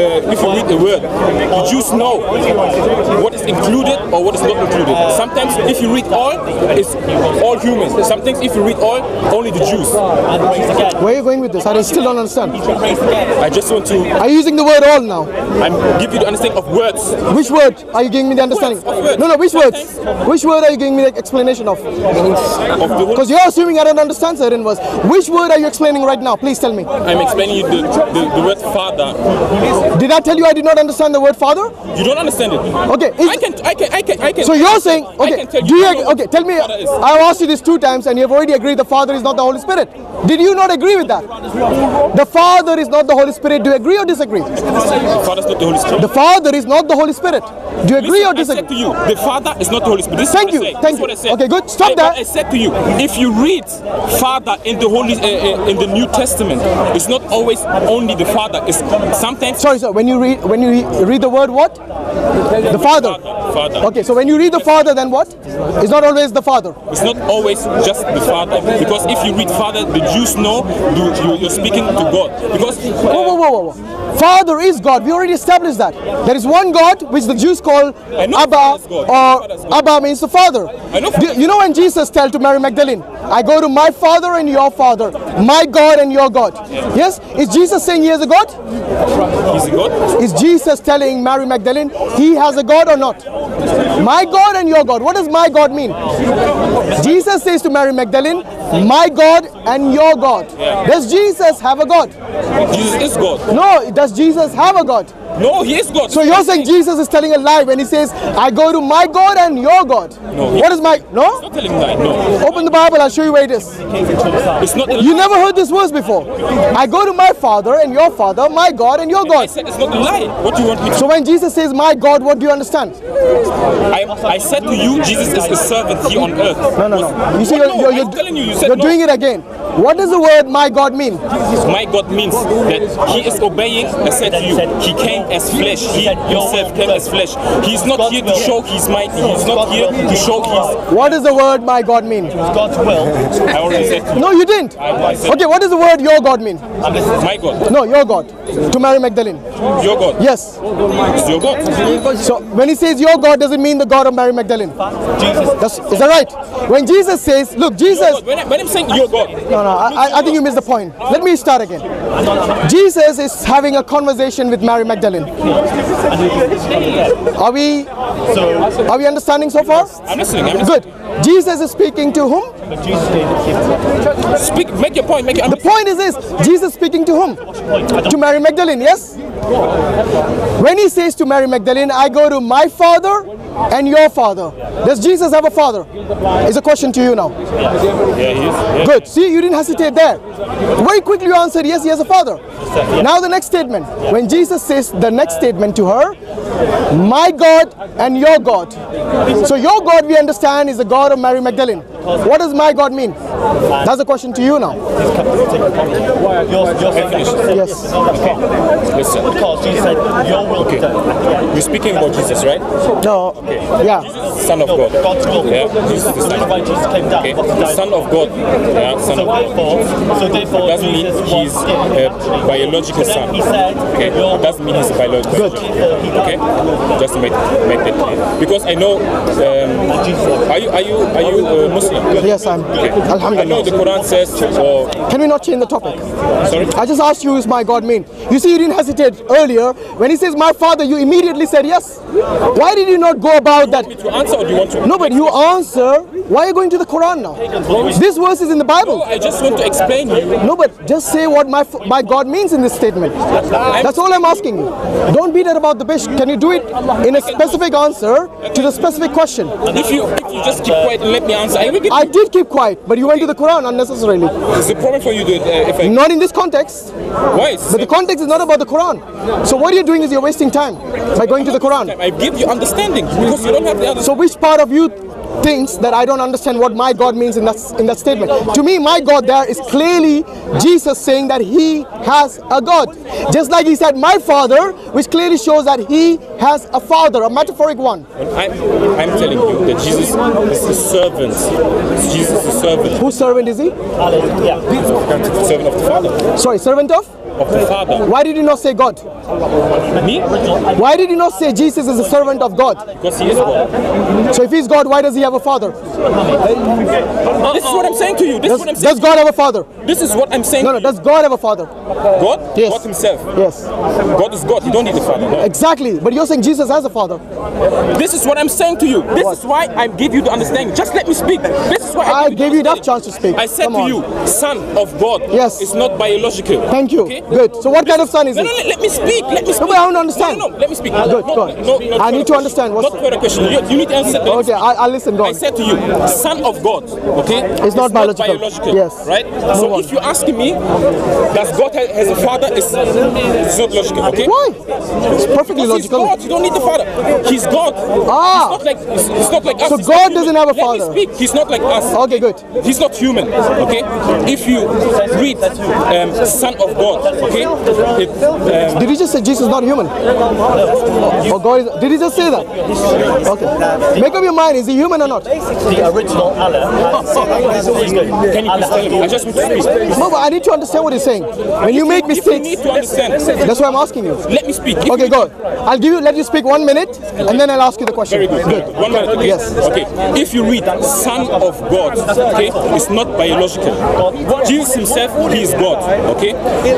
word, the Jews know what is included or what is not included. Sometimes, if you read all, it's all humans. Sometimes, if you read all, only the Jews. Where are you going with this? I still don't understand. I just want to. Are you using the word all now? I'm giving you the understanding of words. Which word are you giving me the understanding? Words. No, which words? Which word are you giving me the explanation of? Of the whole. Because you're assuming I don't understand certain words. Which word are you explaining right now? Please tell me. I'm explaining you the word Father. Did I tell you I did not understand the word Father? You don't understand it. Okay. I can. So you're saying, okay, I can tell do you, you okay, tell me, Father is. I've asked you this 2 times and you've already agreed the Father is not the Holy Spirit. Did you not agree with that? The Father is not the Holy Spirit. Do you agree or disagree? The Father is not the Holy Spirit. The Father is not the Holy Spirit. Do you agree or I said disagree? to you, the Father is not the Holy Spirit. This is Thank what I you, say. thank This is what you. I said. Okay, good. Stop that. I said to you, if you read Father in the New Testament, it's not always only the Father. It's sometimes. Sorry, sir. When you read the word what? The Father. Father. Okay, so when you read the Father, then what? It's not always the Father. It's not always just the Father, because if you read Father, the Jews know you're speaking to God. Because Whoa. Father is God. We already established that. There is one God, which the Jews call Abba, or Abba means the Father. You know when Jesus told to Mary Magdalene, I go to my Father and your Father, my God and your God. Yes? Is Jesus saying he has a God? He's a God. Is Jesus telling Mary Magdalene he has a God or not? My God and your God. What does my God mean? Jesus says to Mary Magdalene, my God and your God. Does Jesus have a God? Jesus is God. No, does Jesus have a God? No, he is God. So you're saying Jesus is telling a lie when he says, I go to my God and your God. No. What is my... No? He's not telling that. No. Open the Bible, I'll show you where it is. It's not. You never heard this verse before. I go to my Father and your Father, my God and your I God. said it's not a lie. What do you want me to? So when Jesus says my God, what do you understand? I said to you, Jesus is a servant here on earth. No. You see, I'm telling you, you said you're no. doing it again. What does the word my God mean? My God means that he is obeying. I said to you, he came as flesh. He himself came as flesh. He's not here to show he's mighty. He's not here to show he's. What does the word my God mean? God's will. I already said to you. No, you didn't. I said, Okay, what does the word your God mean? my God. No, your God. To Mary Magdalene. Your God. Yes. It's your God. So when he says your God, does it mean the God of Mary Magdalene? Is that right? When Jesus says, look, Jesus... When I'm saying your God. No, I think you missed the point. Let me start again. Jesus is having a conversation with Mary Magdalene. Are we understanding so far? I'm listening. Good. Jesus is speaking to whom? Speak. Make your point. The point is this: Jesus speaking to whom? To Mary Magdalene. Yes. When he says to Mary Magdalene, "I go to my Father and your Father," does Jesus have a father? Is a question to you now. Yeah, he is. Yeah. Good. See, you didn't hesitate there. Very quickly you answered, yes, he has a father. Now the next statement. When Jesus says the next statement to her, my God and your God. So your God, we understand, is the God of Mary Magdalene. What does my God mean? That's a question to you now. Yes. Listen. Because Jesus said, your will be done. You're speaking about Jesus, right? No. Okay. Yeah. Jesus is the Son of God. God's will. Yeah, Jesus is the Son. Why Jesus came down. Okay, the Son of God. Yeah, Son of God. So therefore, Doesn't mean he's a biological son. He said, okay, doesn't mean he's a biological son. Okay, just to make that clear. Because I know, are you Muslim? Yes, I'm. Okay. I Alhamdulillah. know the Quran says, or Can we not change the topic? sorry. I just asked you, is my God mean? You see, you didn't hesitate earlier. When he says my father, you immediately said yes. Why did you not go about that? To answer, or do you want to? No, but you answer. Why are you going to the Quran now? This verse is in the Bible. No, I just want to explain you. No, but just say what my God means in this statement. That's all I'm asking you. Don't beat it about the bush. Can you do it in a specific answer to the specific question? If you just keep quiet and let me answer, I will give I did keep quiet, but you went to the Quran unnecessarily. It's a problem for you to, if I. Not in this context. Why? But the context is not about the Quran. So what you're doing is you're wasting time by going to the Quran. I give you understanding because you don't have the other. So which part of you thinks that I don't understand what my God means in that statement? To me, my God there is clearly Jesus saying that he has a God. Just like he said my father, which clearly shows that he has a father, a metaphoric one. I'm telling you that Jesus is the servant. Jesus is the servant. Whose servant is he? Servant of the Father. Sorry, servant of? Of the Father. Why did you not say God? Me? Why did you not say Jesus is a servant of God? Because he is God. So if he's God, why does he have a father? This is what I'm saying to you. This is what I'm saying. Does God have a father? This is what I'm saying. No, does God have a father? God? Yes. God himself. Yes. God is God. You don't need a father. No. Exactly. But you're saying Jesus has a father. This is what I'm saying to you. This is why I give you the understanding. Just let me speak. This is why I gave you enough chance to speak. I said Come to on. you, son of God. Yes. It's not biological. Thank you. Okay? Good. So what kind of son is No, he? let me speak. Let me speak. No, but I don't understand. No, let me speak. Good, go on. No, I need to understand what's- Not further question. You need to answer. Okay, I'll listen. Go I on. said to you, son of God, okay? It's not biological. Yes. Right? So Move on. if you're asking me, does God has a father? It's not logical, okay? Why? It's perfectly Because he's logical. God. You don't need the father. He's God. Ah. He's not like us. So He's God not doesn't human. have a father. Let me speak. He's not like us. Okay, good. He's not human, okay? If you read Son of God, okay? Did he just say Jesus is not human? Or God is, did he just say that? Okay. Make up your mind, is he human or not? The original Allah. Can you please tell me? I just want to speak. No, but I need to understand what he's saying. When you make If you mistakes, need to understand, that's why I'm asking you. let me speak. Okay, go. I'll let you speak 1 minute, and then I'll ask you the question. Very good. Good. 1 minute. Okay. Yes. Okay. If you read Son of God, okay, it's not biological. Jesus himself, he is God. Okay.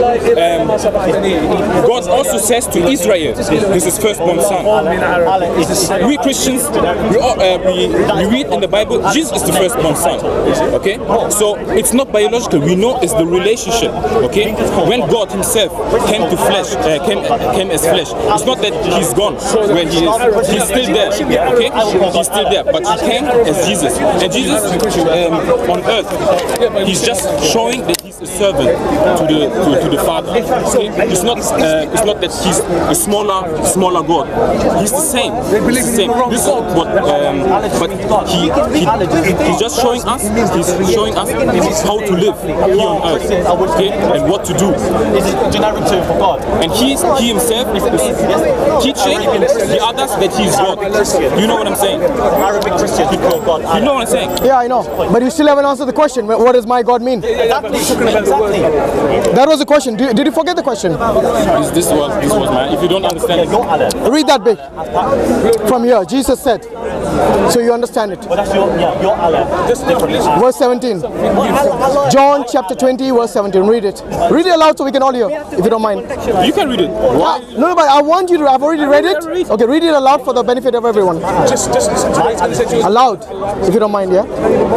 God also says to Israel, this is his firstborn son. We Christians, we read in the Bible, Jesus is the firstborn son. Okay. So it's not biological. We know it's the relationship. Okay. When God himself came to flesh, came as flesh, it's not that he's gone where he is. He's still there. Okay. He's still there, but he came as Jesus. And Jesus on earth, he's just showing that he's a servant to the Father. Okay? It's not that he's a smaller God. He's the same. He's the same. This is what, but he's just showing us. He's showing us how to live here on earth, okay, and what to do. This is generic term for God. And he himself is teaching the others that he's God. You know what I'm saying? Arabic Christians who call God Allah. You know what I'm saying? Yeah, I know. But you still haven't answered the question. What does my God mean? Exactly. That was the question. Did you forget the question? This was my. If you don't understand, Your Allah. Read that bit. From here, Jesus said. So you understand it. But that's your Allah. Just differently. Verse 17. John chapter 20, verse 17. Read it. Read it aloud so we can all hear, if you don't mind. you can read it. Why? No, but I want you to. I've already read it. Okay, read it aloud for the benefit of everyone. Just listen to what he's going to say to us. Aloud, if you don't mind, yeah?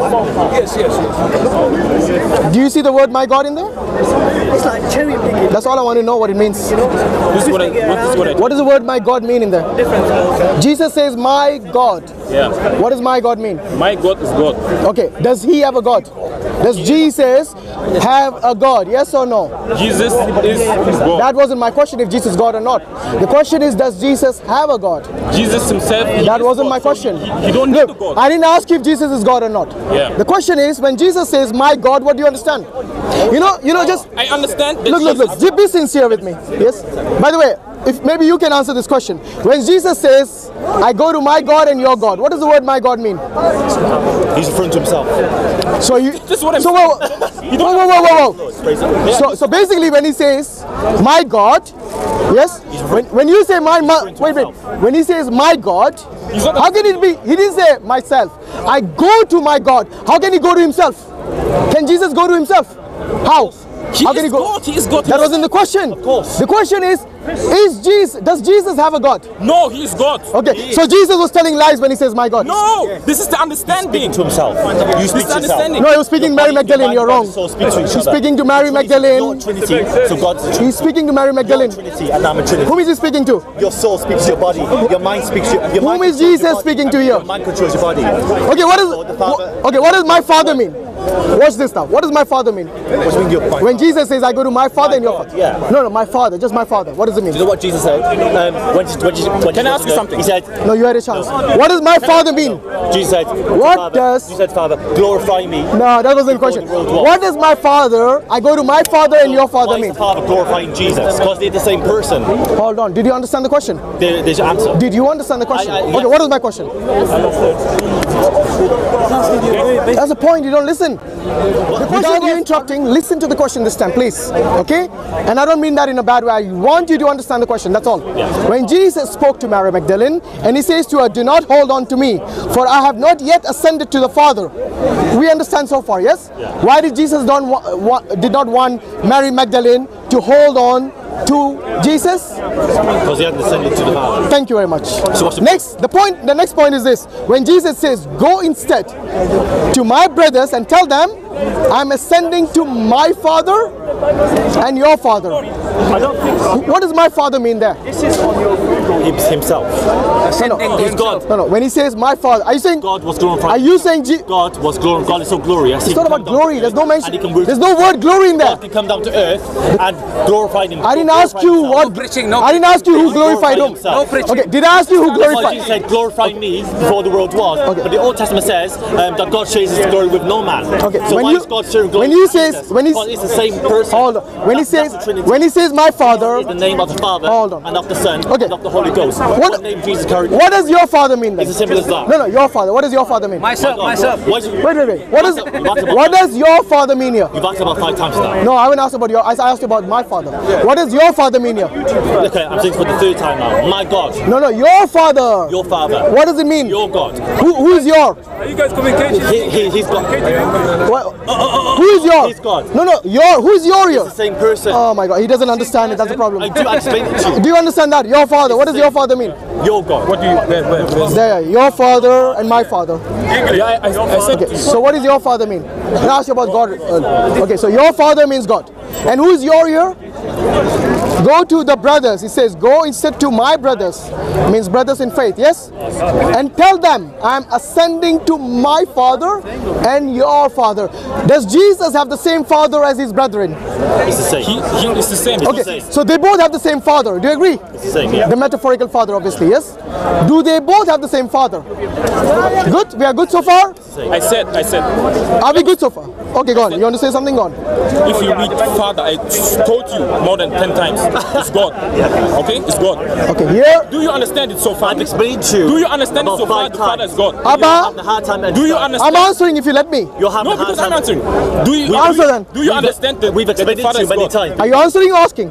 Yes. Do you see the word my God in there? It's like cherry picking. That's all I want to know what it means. This is what I. What does the word my God mean in there? Jesus says my God. Yeah. What does my God mean? My God is God. Okay, does he have a God? Does Jesus have a God? Yes or no? Jesus is God. That wasn't my question if Jesus is God or not. The question is, does Jesus have a God? Jesus himself. That wasn't my question. You don't need Look, the God. I didn't ask you if Jesus is God or not. Yeah. The question is, when Jesus says my God, what do you understand? You know, just I understand. That look. Be sincere with me. Yes. By the way, if maybe you can answer this question. When Jesus says, I go to my God and your God, what does the word my God mean? He's referring to himself. So you, This is what I'm so whoa. So basically when he says, my God, yes, when you say when he says my God, how can it be? He didn't say myself. I go to my God. How can he go to himself? Can Jesus go to himself? How? How can he go? God. He is God. That wasn't the question. Of course. The question is does Jesus have a God? No, he is God. Okay, so Jesus was telling lies when he says my God. No, this is the understanding. To himself. You speak to understanding. No, he was speaking to Mary Magdalene. You're wrong. So speak to each He's other. speaking to Mary Magdalene. You're Trinity. So God's the Trinity. He's speaking to Mary Magdalene. Trinity, and I'm a Trinity. Whom is he speaking to? Your soul speaks to your body. Your mind speaks to your Whom mind is controls your Jesus body. speaking to here? Your mind controls your body. Okay, what does my Father mean? Watch this now. What does my Father mean? What do you mean your mind? When Jesus says, I go to my Father and your God, Father. yeah. No, my Father, just my Father. What does it mean? Do you know what Jesus said? Can I ask you something? He said, No, you had a chance. What does my Father mean? Jesus said, What Father, does- you said, Father, glorify me. No, that wasn't the question. What does my Father, I go to my Father and your Father Why is mean? the Father glorifying Jesus? Because they're the same person. Hold on. Did you understand the question? There's your answer. Did you understand the question? yes. Okay, what is my question? That's the point. You don't listen. Without you interrupting, listen to the question this time, please. Okay? And I don't mean that in a bad way. I want you to understand the question. That's all. When Jesus spoke to Mary Magdalene and he says to her, do not hold on to me, for I have not yet ascended to the Father. We understand so far, yes? Why did Jesus did not want Mary Magdalene to hold on to Jesus? Because he hadn't ascended to the Father. Thank you very much. So what's the The next point is this. When Jesus says, go instead to my brothers and tell them, I'm ascending to my Father and your Father. What does my Father mean there? Himself. No. He's God. No. When he says my Father, are you saying God was glorified. Are you saying God was glorified? God is so glorious. It's not about glory. There's no mention. There's no word glory in there. God can come down to earth and glorify him. I didn't ask you what. preaching, no I didn't ask you who glorified him. No preaching. Okay. Did I ask you who That's why glorified? Jesus said, glorify me before the world was. Okay. But the Old Testament says that God shares his glory with no man. Okay. So When why you- is God sharing glory when he with says- Jesus? when he's- Because it's the same person. Hold on. When he That's says the Trinity. when he says my Father, It's the name of the Father Hold on. and of the Son Okay. and of the Holy Ghost. What name Jesus carried? what does your Father mean then? It's as simple as that. No, your Father. What does your Father mean? Myself. Wait. What does your Father mean here? You've asked about 5 times now. No, I haven't asked about your. I asked about my Father. What does your Father mean here? Okay, I'm saying for the 3rd time now. My God, No, your Father. your Father, What does it mean? your God. Who is your? Are you guys communicating? He's God. What, who is your? He's God. No, your. Who is your here? The same person. Oh my God, he doesn't understand it. That's the problem. I do explain it to you. Do you understand that? Your Father. What does your Father mean? Your God. What do you? There, your Father and my Father. Yeah, I said Okay, so what does your Father mean? I asked you about God. Okay, so your Father means God. And who is your here? Go to the brothers. He says, go instead to my brothers. Means brothers in faith, yes? And tell them, I'm ascending to my Father and your Father. Does Jesus have the same Father as his brethren? It's the same. it's the same. Okay, so they both have the same Father. Do you agree? It's the same, yeah. The metaphorical Father, obviously, yes? Do they both have the same Father? Good? We are good so far? I said. Are we good so far? Okay, go on. You want to say something? Go on. If you read Father, I told you more than 10 times. It's God. Okay? It's God. Okay, here. Do you understand it so far? I've explained to you. Do you understand it about so far? 5 The Father times. is God. Abba, having a hard time Do you understand? I'm answering if you let me. You're having No, a hard because I'm time. answering. Do you Answer then. Do you understand that We've that explained the it Father to you is many God? times. Are you answering or asking?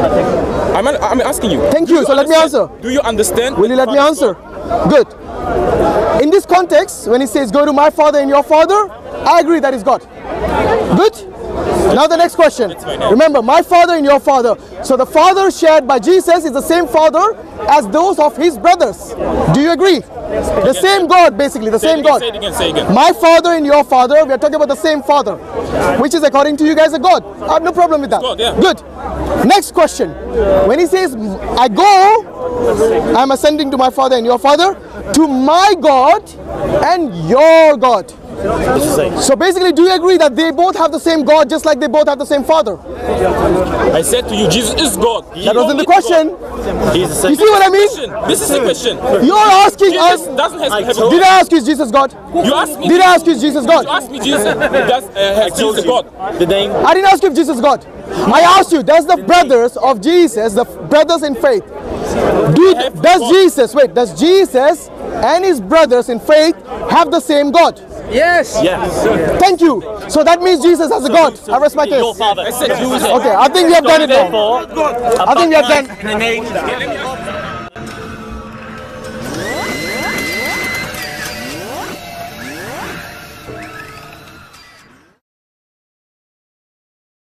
I'm asking you. Thank you. So let me answer. Do you understand? Will you let me Father is answer? God? Good. In this context, when he says, go to my Father and your Father, I agree that is God. Good? Now the next question. Remember, my Father and your Father. So the Father shared by Jesus is the same Father as those of his brothers. Do you agree? The same God, basically, the same God. Say it again, say it again. My Father and your Father, we are talking about the same Father, which is according to you guys a God. I have no problem with that. God, yeah. Good. Next question. When he says, I go, I'm ascending to my Father and your Father, to my God and your God. It's the same. So basically, do you agree that they both have the same God, just like they both have the same Father? I said to you, Jesus is God. That wasn't the question. He's the same. You see what I mean? This is the question. You're asking us. Jesus doesn't have to have Did I ask you is Jesus God? You asked me. Did I ask you is Jesus God? You asked me Jesus has Jesus God. The name. I didn't ask you if Jesus is God. I asked you, does the brothers of Jesus, the brothers in faith, Does Jesus and his brothers in faith have the same God? Yes. Yes. Thank you. So that means Jesus has a God. I rest my case. Your father. Okay, I think we have done it now. Therefore, I think we have done. the name.